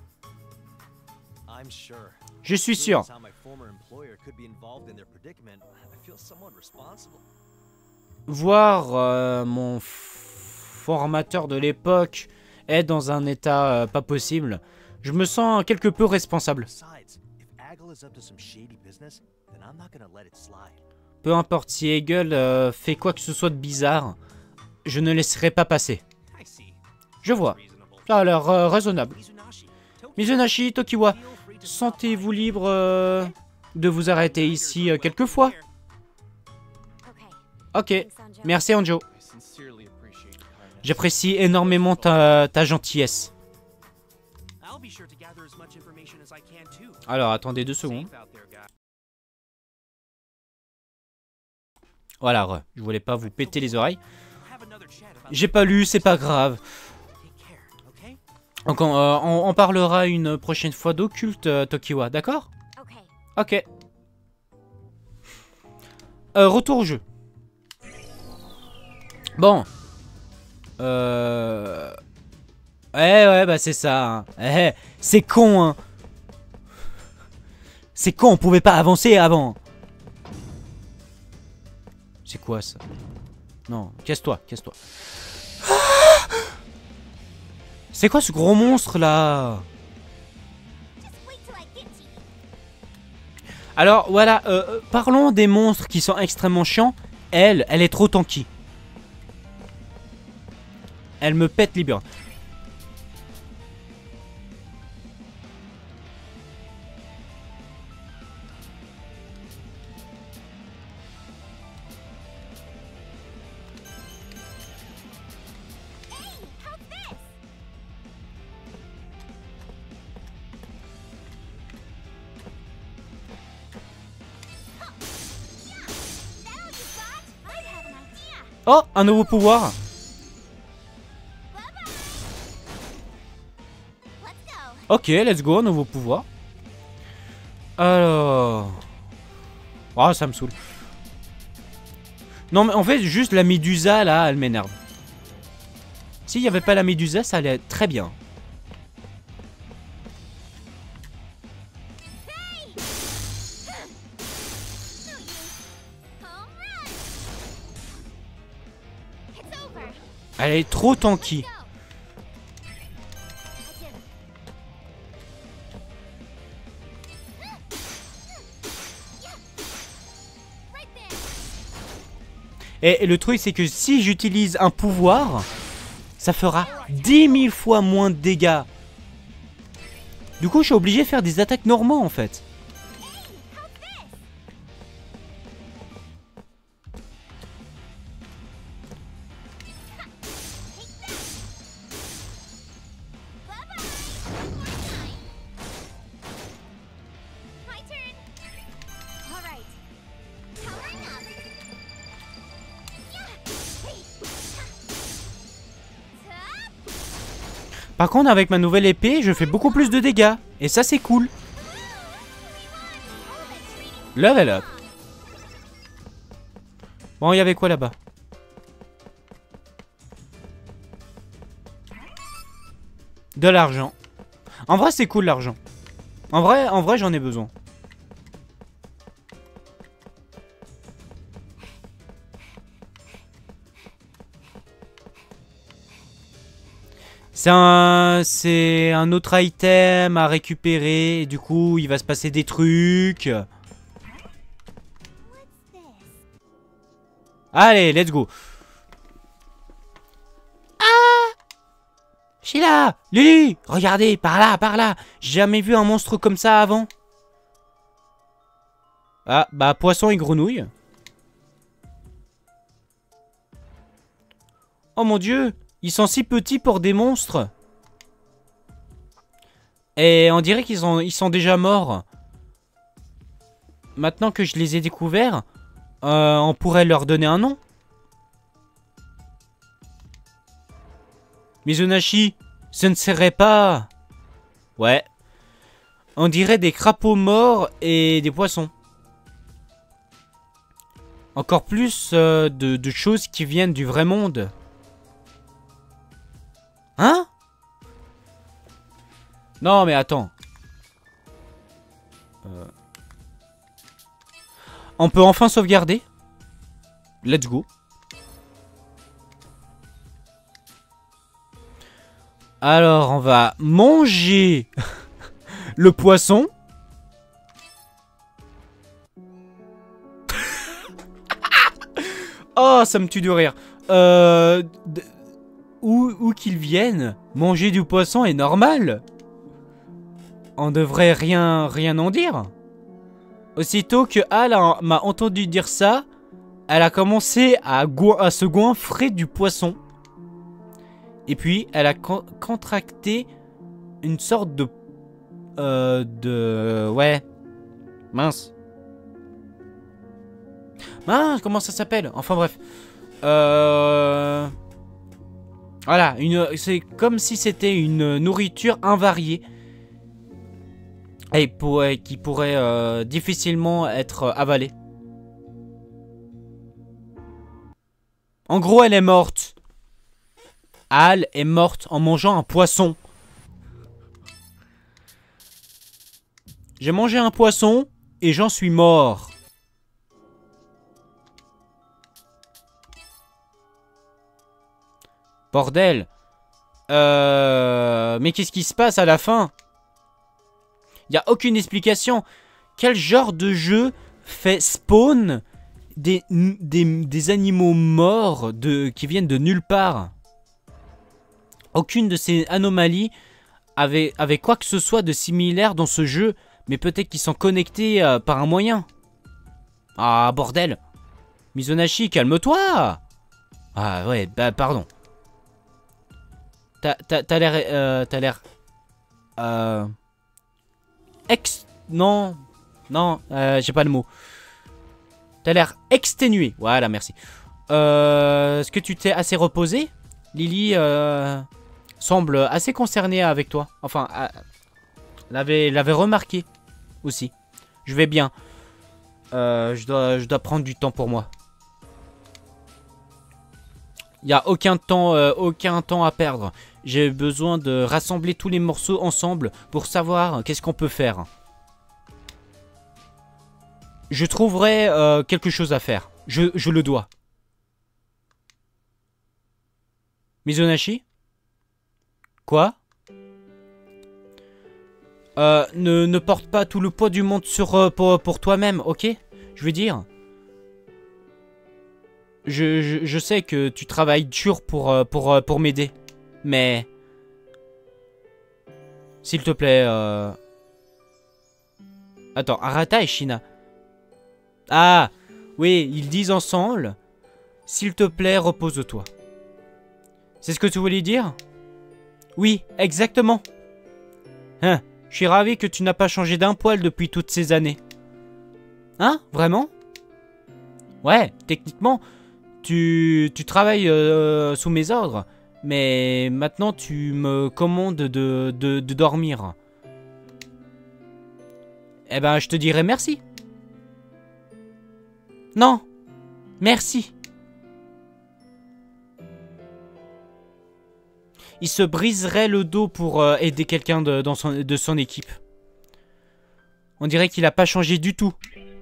Je suis sûr. Voir euh, mon formateur de l'époque être dans un état euh, pas possible, je me sens quelque peu responsable. Peu importe si Hegel euh, fait quoi que ce soit de bizarre, je ne laisserai pas passer. Je vois. Ça a l'air euh, raisonnable. Mizunashi, Tokiwa, sentez-vous libre euh, de vous arrêter ici euh, quelques fois? Ok. Merci, Anjo. J'apprécie énormément ta, ta gentillesse. Alors, attendez deux secondes. Voilà, je voulais pas vous péter les oreilles. J'ai pas lu, c'est pas grave. Donc on, euh, on, on parlera une prochaine fois d'occulte, euh, Tokiwa, d'accord? Ok. Euh, retour au jeu. Bon. Euh... Ouais, ouais, bah c'est ça. Hein. Eh, c'est con, hein. C'est con, on pouvait pas avancer avant. C'est quoi ça? Non, casse-toi, casse-toi. Ah, c'est quoi ce gros monstre là? Alors voilà, euh, parlons des monstres qui sont extrêmement chiants. Elle, elle est trop tanky. Elle me pète les burnes. Oh, un nouveau pouvoir. Ok, let's go, un nouveau pouvoir. Alors... Oh, ça me saoule. Non, mais en fait, juste la Médusa, là, elle m'énerve. S'il n'y avait pas la Médusa, ça allait être très bien. Elle est trop tanky. Et, et le truc, c'est que si j'utilise un pouvoir, ça fera dix mille fois moins de dégâts. Du coup, je suis obligé de faire des attaques normaux, en fait. Par contre, avec ma nouvelle épée, je fais beaucoup plus de dégâts. Et ça, c'est cool. Level up. Bon, il y avait quoi là-bas? De l'argent. En vrai, c'est cool l'argent. En vrai, en vrai, j'en ai besoin. C'est un, c'est un autre item à récupérer. Et du coup, il va se passer des trucs. Allez, let's go. Ah! Sheila! Lily! Regardez, par là, par là. J'ai jamais vu un monstre comme ça avant. Ah, bah, poisson et grenouille. Oh mon dieu! Ils sont si petits pour des monstres. Et on dirait qu'ils sont, ils sont déjà morts. Maintenant que je les ai découverts, euh, on pourrait leur donner un nom. Mizunashi, ce ne serait pas... Ouais. On dirait des crapauds morts et des poissons. Encore plus euh, de, de choses qui viennent du vrai monde. Hein? Non mais attends. Euh... On peut enfin sauvegarder. Let's go. Alors on va manger le poisson. Oh, ça me tue de rire. Euh, où où qu'ils viennent, manger du poisson est normal. On devrait rien, rien en dire. Aussitôt que Al m'a entendu dire ça, elle a commencé à, à se goinfrer du poisson. Et puis, elle a con contracté une sorte de... Euh, de... Ouais. Mince. Mince, comment ça s'appelle? Enfin bref. Euh... Voilà, c'est comme si c'était une nourriture invariée. Et pour, qui pourrait euh, difficilement être avalée. En gros, elle est morte. Al est morte en mangeant un poisson. J'ai mangé un poisson et j'en suis mort. Bordel. Euh... Mais qu'est-ce qui se passe à la fin? Il n'y a aucune explication. Quel genre de jeu fait spawn des, des, des animaux morts de, qui viennent de nulle part? Aucune de ces anomalies avait, avait quoi que ce soit de similaire dans ce jeu. Mais peut-être qu'ils sont connectés euh, par un moyen. Ah, bordel. Mizonashi, calme-toi. Ah ouais, bah pardon. T'as l'air... Euh, T'as l'air... Euh... Ex... Non. Non, euh, j'ai pas le mot. T'as l'air exténué. Voilà, merci. Euh... Est-ce que tu t'es assez reposé? Lily euh, semble assez concernée avec toi. Enfin, euh, l'avait l'avait remarqué aussi. Je vais bien. Euh, je dois, je dois prendre du temps pour moi. Il n'y a aucun temps, euh, aucun temps à perdre. J'ai besoin de rassembler tous les morceaux ensemble pour savoir qu'est-ce qu'on peut faire. Je trouverai euh, quelque chose à faire. Je, je le dois. Mizonashi? Quoi? euh, ne, ne porte pas tout le poids du monde sur, euh, pour, pour toi-même, ok? Je veux dire... Je, je, je sais que tu travailles dur pour, euh, pour, euh, pour m'aider. Mais... S'il te plaît... Euh... Attends, Arata et Shina. Ah! Oui, ils disent ensemble... S'il te plaît, repose-toi. C'est ce que tu voulais dire? Oui, exactement. Hein, je suis ravi que tu n'as pas changé d'un poil depuis toutes ces années. Hein? Vraiment? Ouais, techniquement... Tu, tu travailles euh, sous mes ordres, mais maintenant tu me commandes de, de, de dormir. Eh ben, je te dirai merci. Non, merci. Il se briserait le dos pour euh, aider quelqu'un de, dans son, de son équipe. On dirait qu'il n'a pas changé du tout.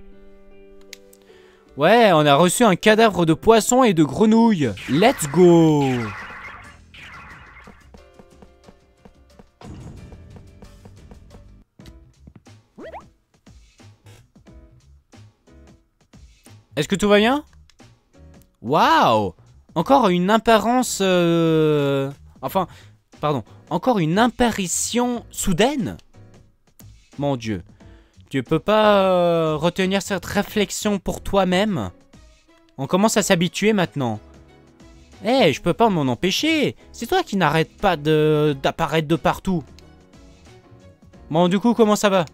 Ouais, on a reçu un cadavre de poisson et de grenouille. Let's go! Est-ce que tout va bien? Waouh! Encore une apparence... Euh... Enfin, pardon. Encore une apparition soudaine? Mon Dieu. Tu peux pas euh, retenir cette réflexion pour toi-même? On commence à s'habituer maintenant. Eh, hey, je peux pas m'en empêcher. C'est toi qui n'arrête pas de d'apparaître de partout. Bon, du coup, comment ça va?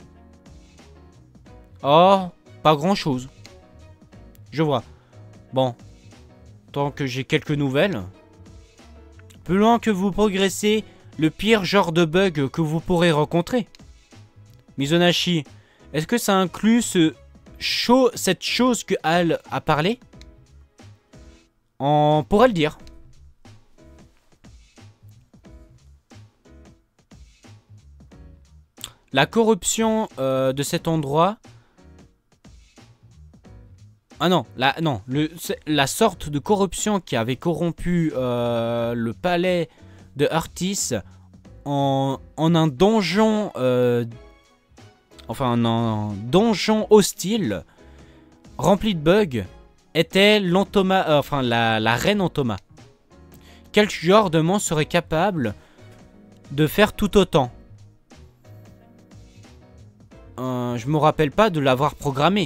Oh, pas grand-chose. Je vois. Bon. Tant que j'ai quelques nouvelles. Plus loin que vous progressez, le pire genre de bug que vous pourrez rencontrer. Mizonashi, est-ce que ça inclut ce cho cette chose que Al a parlé? On pourrait le dire. La corruption euh, de cet endroit... Ah non, la, non le, la sorte de corruption qui avait corrompu euh, le palais de Artis en, en un donjon... Euh, enfin, en un donjon hostile rempli de bugs était l'Antoma, euh, enfin la, la reine Antoma. Quel genre de monstre serait capable de faire tout autant? Euh, je me rappelle pas de l'avoir programmé.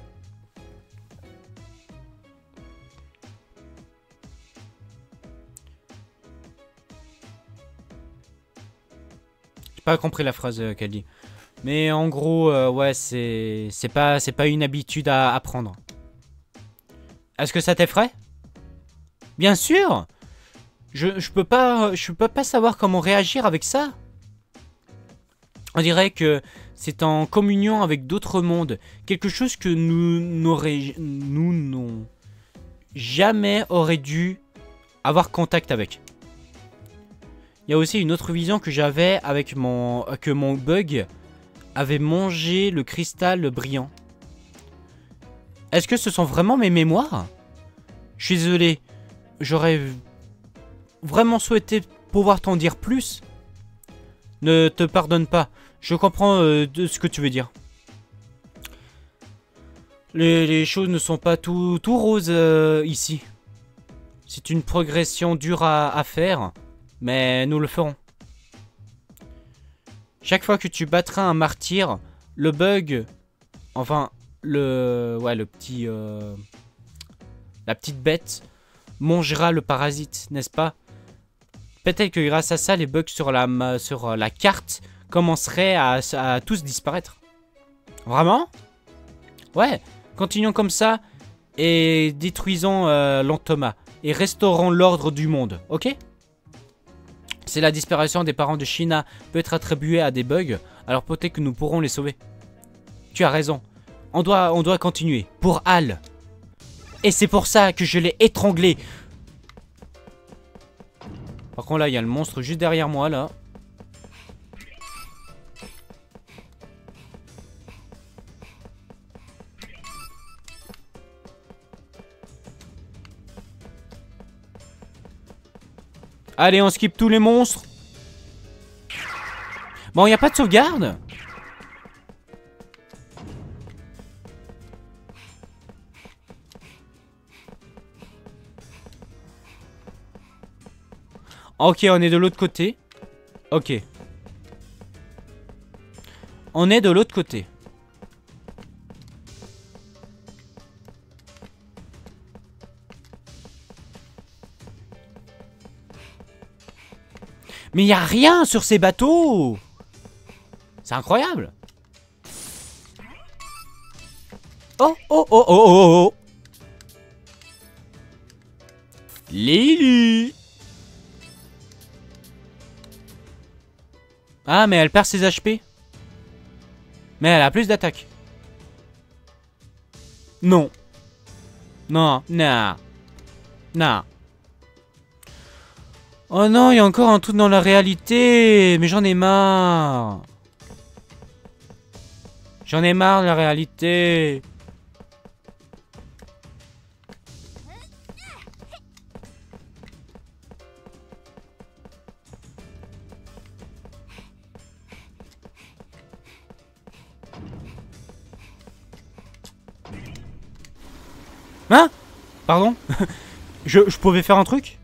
J'ai pas compris la phrase euh, qu'elle dit. Mais en gros, euh, ouais, c'est c'est pas c'est pas une habitude à apprendre. Est-ce que ça t'effraie? Bien sûr. Je je peux pas je peux pas savoir comment réagir avec ça. On dirait que c'est en communion avec d'autres mondes. Quelque chose que nous n'aurait nous n'ont jamais aurait dû avoir contact avec. Il y a aussi une autre vision que j'avais avec mon que mon bug avait mangé le cristal brillant. Est-ce que ce sont vraiment mes mémoires? Je suis désolé. J'aurais vraiment souhaité pouvoir t'en dire plus. Ne te pardonne pas. Je comprends euh, de ce que tu veux dire. Les, les choses ne sont pas tout, tout roses euh, ici. C'est une progression dure à, à faire, mais nous le ferons. Chaque fois que tu battras un martyr, le bug, enfin le, ouais le petit, euh, la petite bête mangera le parasite, n'est-ce pas? Peut-être que grâce à ça, les bugs sur la, sur la carte commenceraient à, à tous disparaître. Vraiment? Ouais, continuons comme ça et détruisons euh, l'Antoma et restaurons l'ordre du monde, ok? Si la disparition des parents de Shina peut être attribuée à des bugs, alors peut-être que nous pourrons les sauver. Tu as raison. On doit, on doit continuer. Pour Al. Et c'est pour ça que je l'ai étranglé. Par contre là, il y a le monstre juste derrière moi, là. Allez, on skip tous les monstres. Bon, il n'y a pas de sauvegarde. Ok, on est de l'autre côté. Ok. On est de l'autre côté. Mais il n'y a rien sur ces bateaux. C'est incroyable. Oh, oh, oh, oh, oh, oh. Lily. Ah, mais elle perd ses H P. Mais elle a plus d'attaque. Non. Non, non. Non. Oh non, il y a encore un truc dans la réalité. Mais j'en ai marre. J'en ai marre de la réalité. Hein? Pardon? je, je pouvais faire un truc?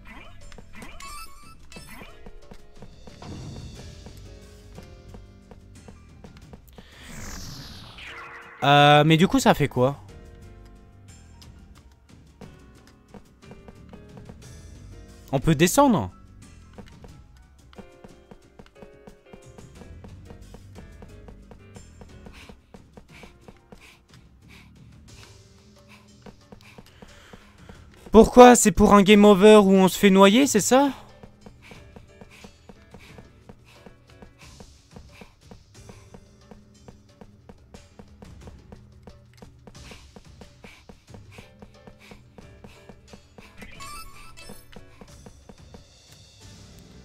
Euh, mais du coup, ça fait quoi? On peut descendre? Pourquoi? C'est pour un game over où on se fait noyer, c'est ça?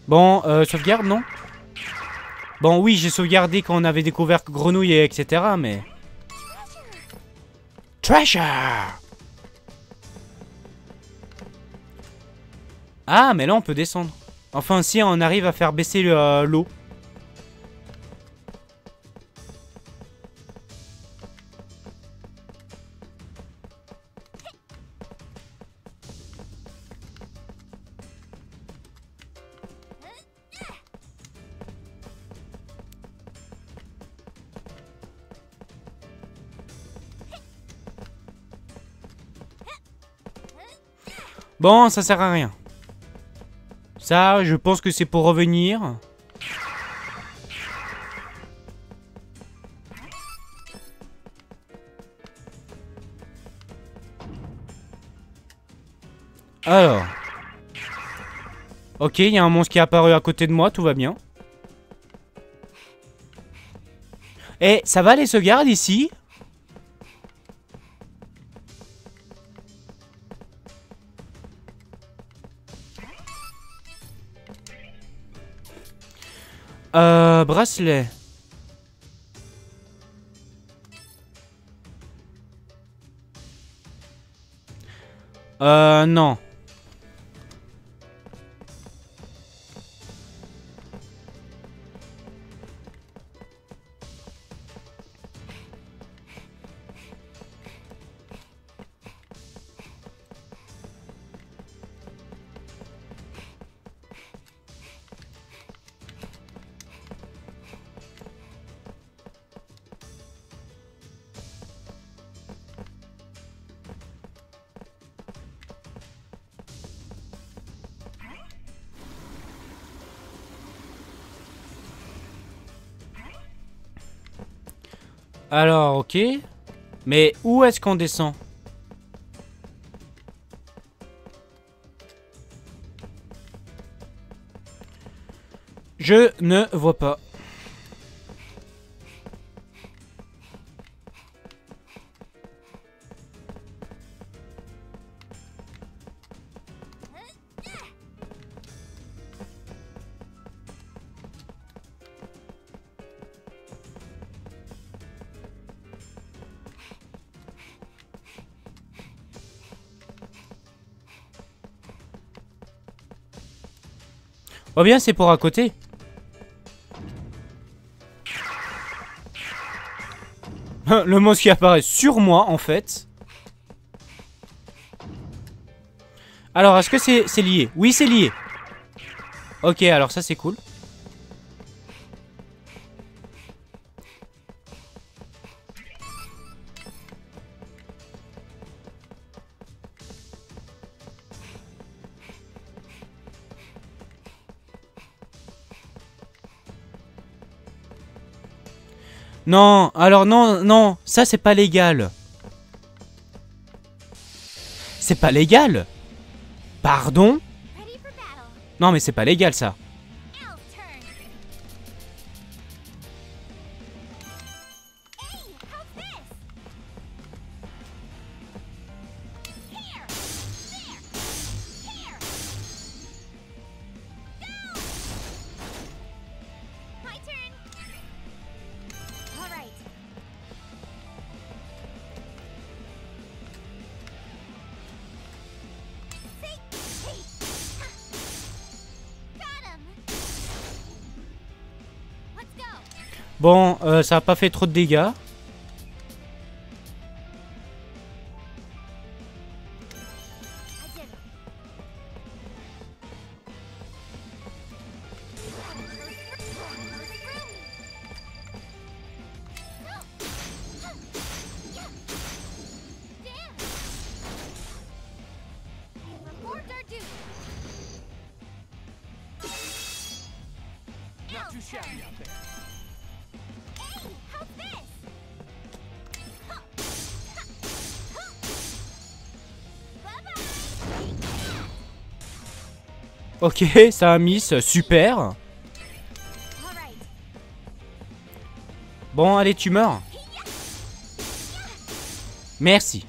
Bon, euh, sauvegarde, non? Bon, oui, j'ai sauvegardé quand on avait découvert Grenouille et etc. Mais... Treasure! Ah, mais là, on peut descendre. Enfin, si on arrive à faire baisser euh, l'eau. Bon, ça sert à rien. Ça, je pense que c'est pour revenir. Alors. Ok, il y a un monstre qui est apparu à côté de moi, tout va bien. Eh, ça va les sauvegardes ici? Euh, bracelet. Euh, non. Alors, ok. Mais où est-ce qu'on descend? Je ne vois pas. Oh bien, c'est pour à côté. Le monstre qui apparaît sur moi, en fait. Alors, est-ce que c'est c'est lié? Oui, c'est lié. Ok, alors ça, c'est cool. Non, alors non, non, ça c'est pas légal. C'est pas légal. Pardon? Non mais c'est pas légal ça. Bon, euh, ça a pas fait trop de dégâts. Ok, ça a miss, super. Bon, allez, tu meurs. Merci.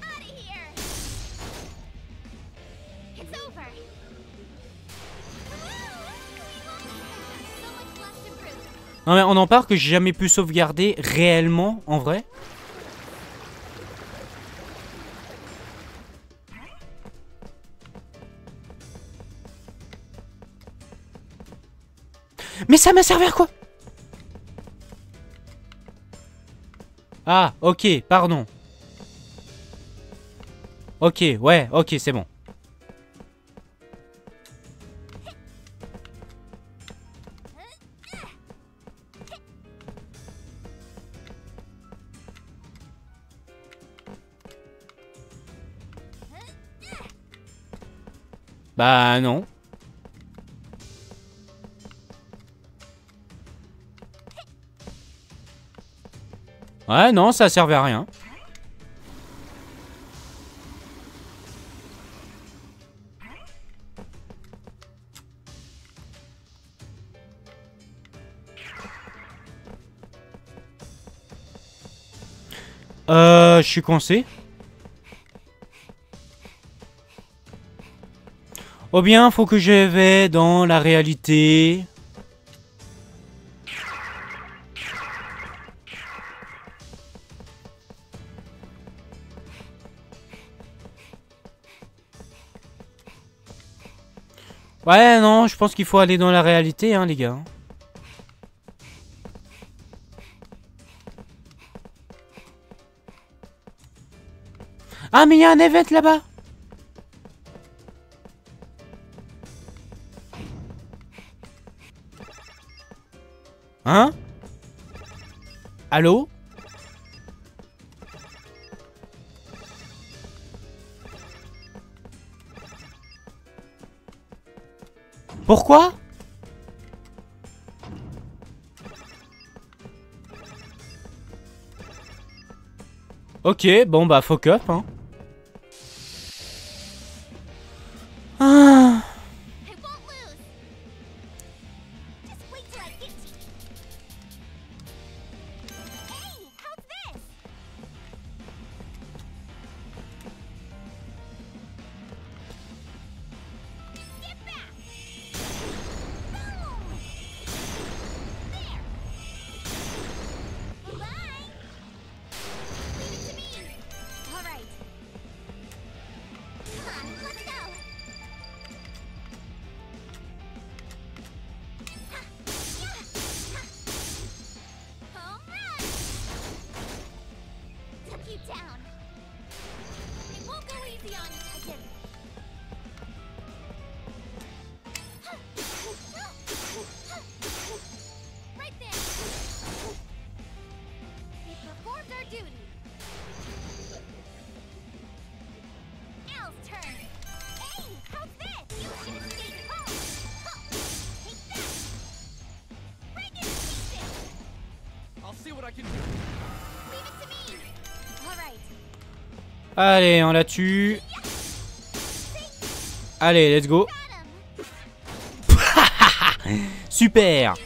Non mais on en parle que j'ai jamais pu sauvegarder réellement, en vrai. Mais ça m'a servi à quoi? Ah, ok, pardon. Ok, ouais, ok, c'est bon. Bah non. Ouais, non, ça servait à rien. Euh, je suis coincé. Ou bien, faut que je vais dans la réalité. Ouais, non, je pense qu'il faut aller dans la réalité, hein, les gars. Ah, mais il y a un event là-bas. Hein? Allô? Pourquoi? Ok, bon bah fuck up, hein. Ah. Allez, on la tue. Allez, let's go. Super.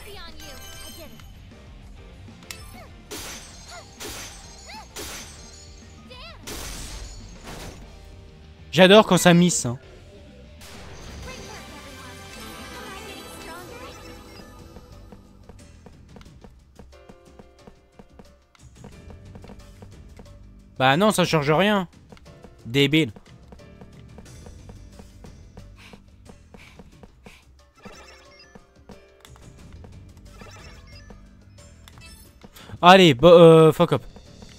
J'adore quand ça miss. Hein. Bah non, ça change rien. Débile. Allez, euh, fuck up.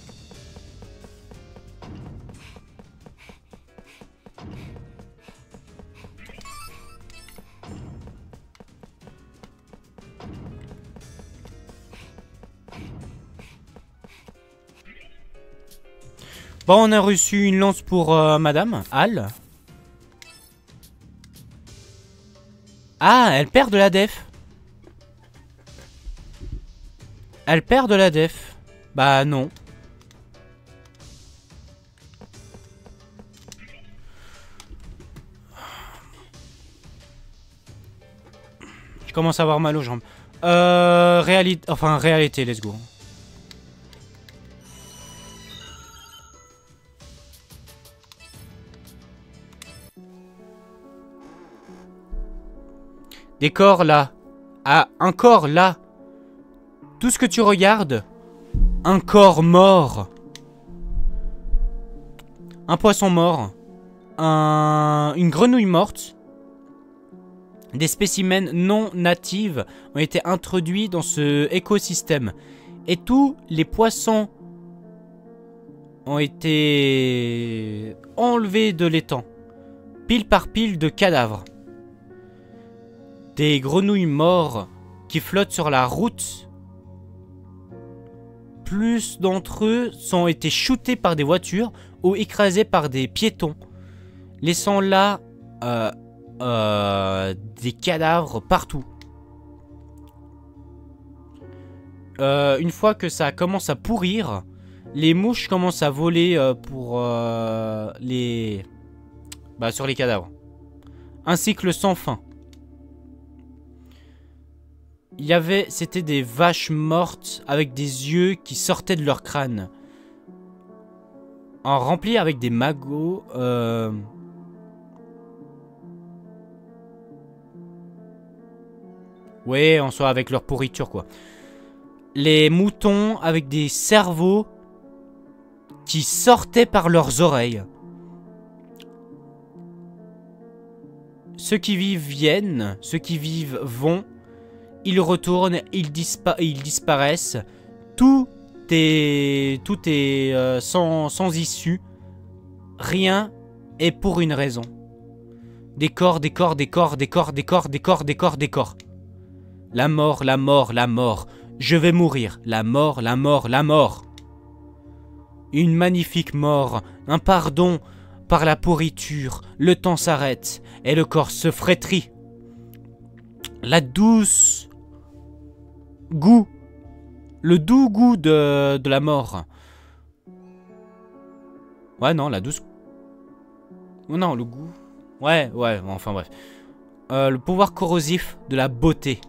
Bon, on a reçu une lance pour euh, Madame Al. Ah, elle perd de la def. Elle perd de la def. Bah non. Je commence à avoir mal aux jambes. Euh, réalité, enfin réalité, let's go. Des corps là. Ah, un corps là. Tout ce que tu regardes, un corps mort. Un poisson mort. Un... Une grenouille morte. Des spécimens non natifs ont été introduits dans ce écosystème. Et tous les poissons ont été enlevés de l'étang. Pile par pile de cadavres. Des grenouilles mortes qui flottent sur la route. Plus d'entre eux sont été shootés par des voitures ou écrasés par des piétons. Laissant là euh, euh, des cadavres partout. Euh, une fois que ça commence à pourrir, les mouches commencent à voler euh, pour euh, les... Bah, sur les cadavres. Un cycle sans fin. Il y avait... C'était des vaches mortes avec des yeux qui sortaient de leur crâne. En remplis avec des magots... Euh... Ouais, en soit avec leur pourriture, quoi. Les moutons avec des cerveaux qui sortaient par leurs oreilles. Ceux qui vivent viennent, ceux qui vivent vont. Ils retournent, ils, dispa ils disparaissent. Tout est, tout est euh, sans, sans issue. Rien est pour une raison. Des corps, des corps, des corps, des corps, des corps, des corps, des corps, des corps. La mort, la mort, la mort. Je vais mourir. La mort, la mort, la mort. Une magnifique mort. Un pardon par la pourriture. Le temps s'arrête et le corps se frétrit. La douce goût. Le doux goût de, de la mort. Ouais, non, la douce... Oh non, le goût... Ouais, ouais, enfin bref. Euh, le pouvoir corrosif de la beauté.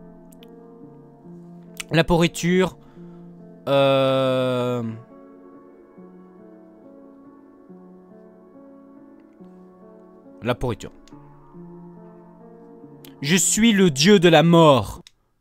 La pourriture. Euh... La pourriture. Je suis le dieu de la mort.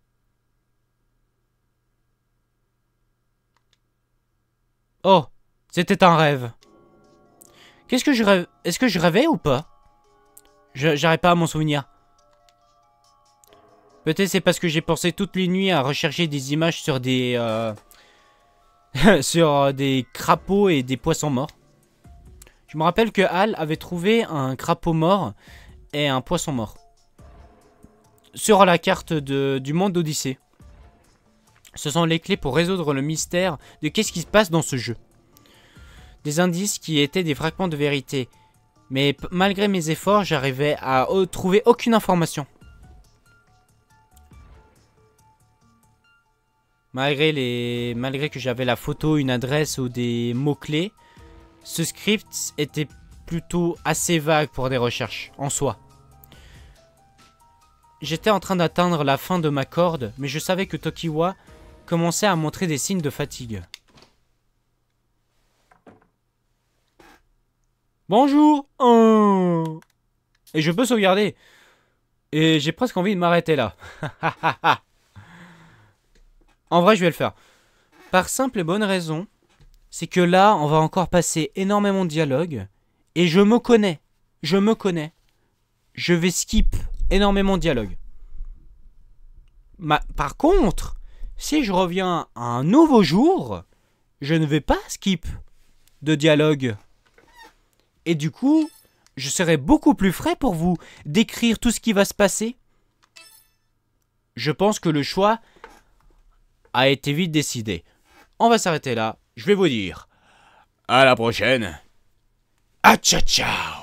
Oh, c'était un rêve. Qu'est-ce que je rêve? Est-ce que je rêvais ou pas? J'arrive pas à m'en souvenir. Peut-être c'est parce que j'ai pensé toutes les nuits à rechercher des images sur des... Euh... sur des crapauds et des poissons morts. Je me rappelle que Hal avait trouvé un crapaud mort et un poisson mort. Sur la carte de, du monde d'Odyssée. Ce sont les clés pour résoudre le mystère de qu'est-ce qui se passe dans ce jeu. Des indices qui étaient des fragments de vérité. Mais malgré mes efforts, j'arrivais à trouver aucune information. Malgré, les... Malgré que j'avais la photo, une adresse ou des mots-clés, ce script était plutôt assez vague pour des recherches, en soi. J'étais en train d'atteindre la fin de ma corde, mais je savais que Tokiwa commençait à montrer des signes de fatigue. Bonjour. Oh. Et je peux sauvegarder. Et j'ai presque envie de m'arrêter là. En vrai, je vais le faire. Par simple et bonne raison, c'est que là, on va encore passer énormément de dialogue. Et je me connais. Je me connais. Je vais skip énormément de dialogue. Ma... Par contre, si je reviens à un nouveau jour, je ne vais pas skip de dialogue. Et du coup, je serai beaucoup plus frais pour vous décrire tout ce qui va se passer. Je pense que le choix a été vite décidé. On va s'arrêter là. Je vais vous dire à la prochaine. Ah, ciao, ciao.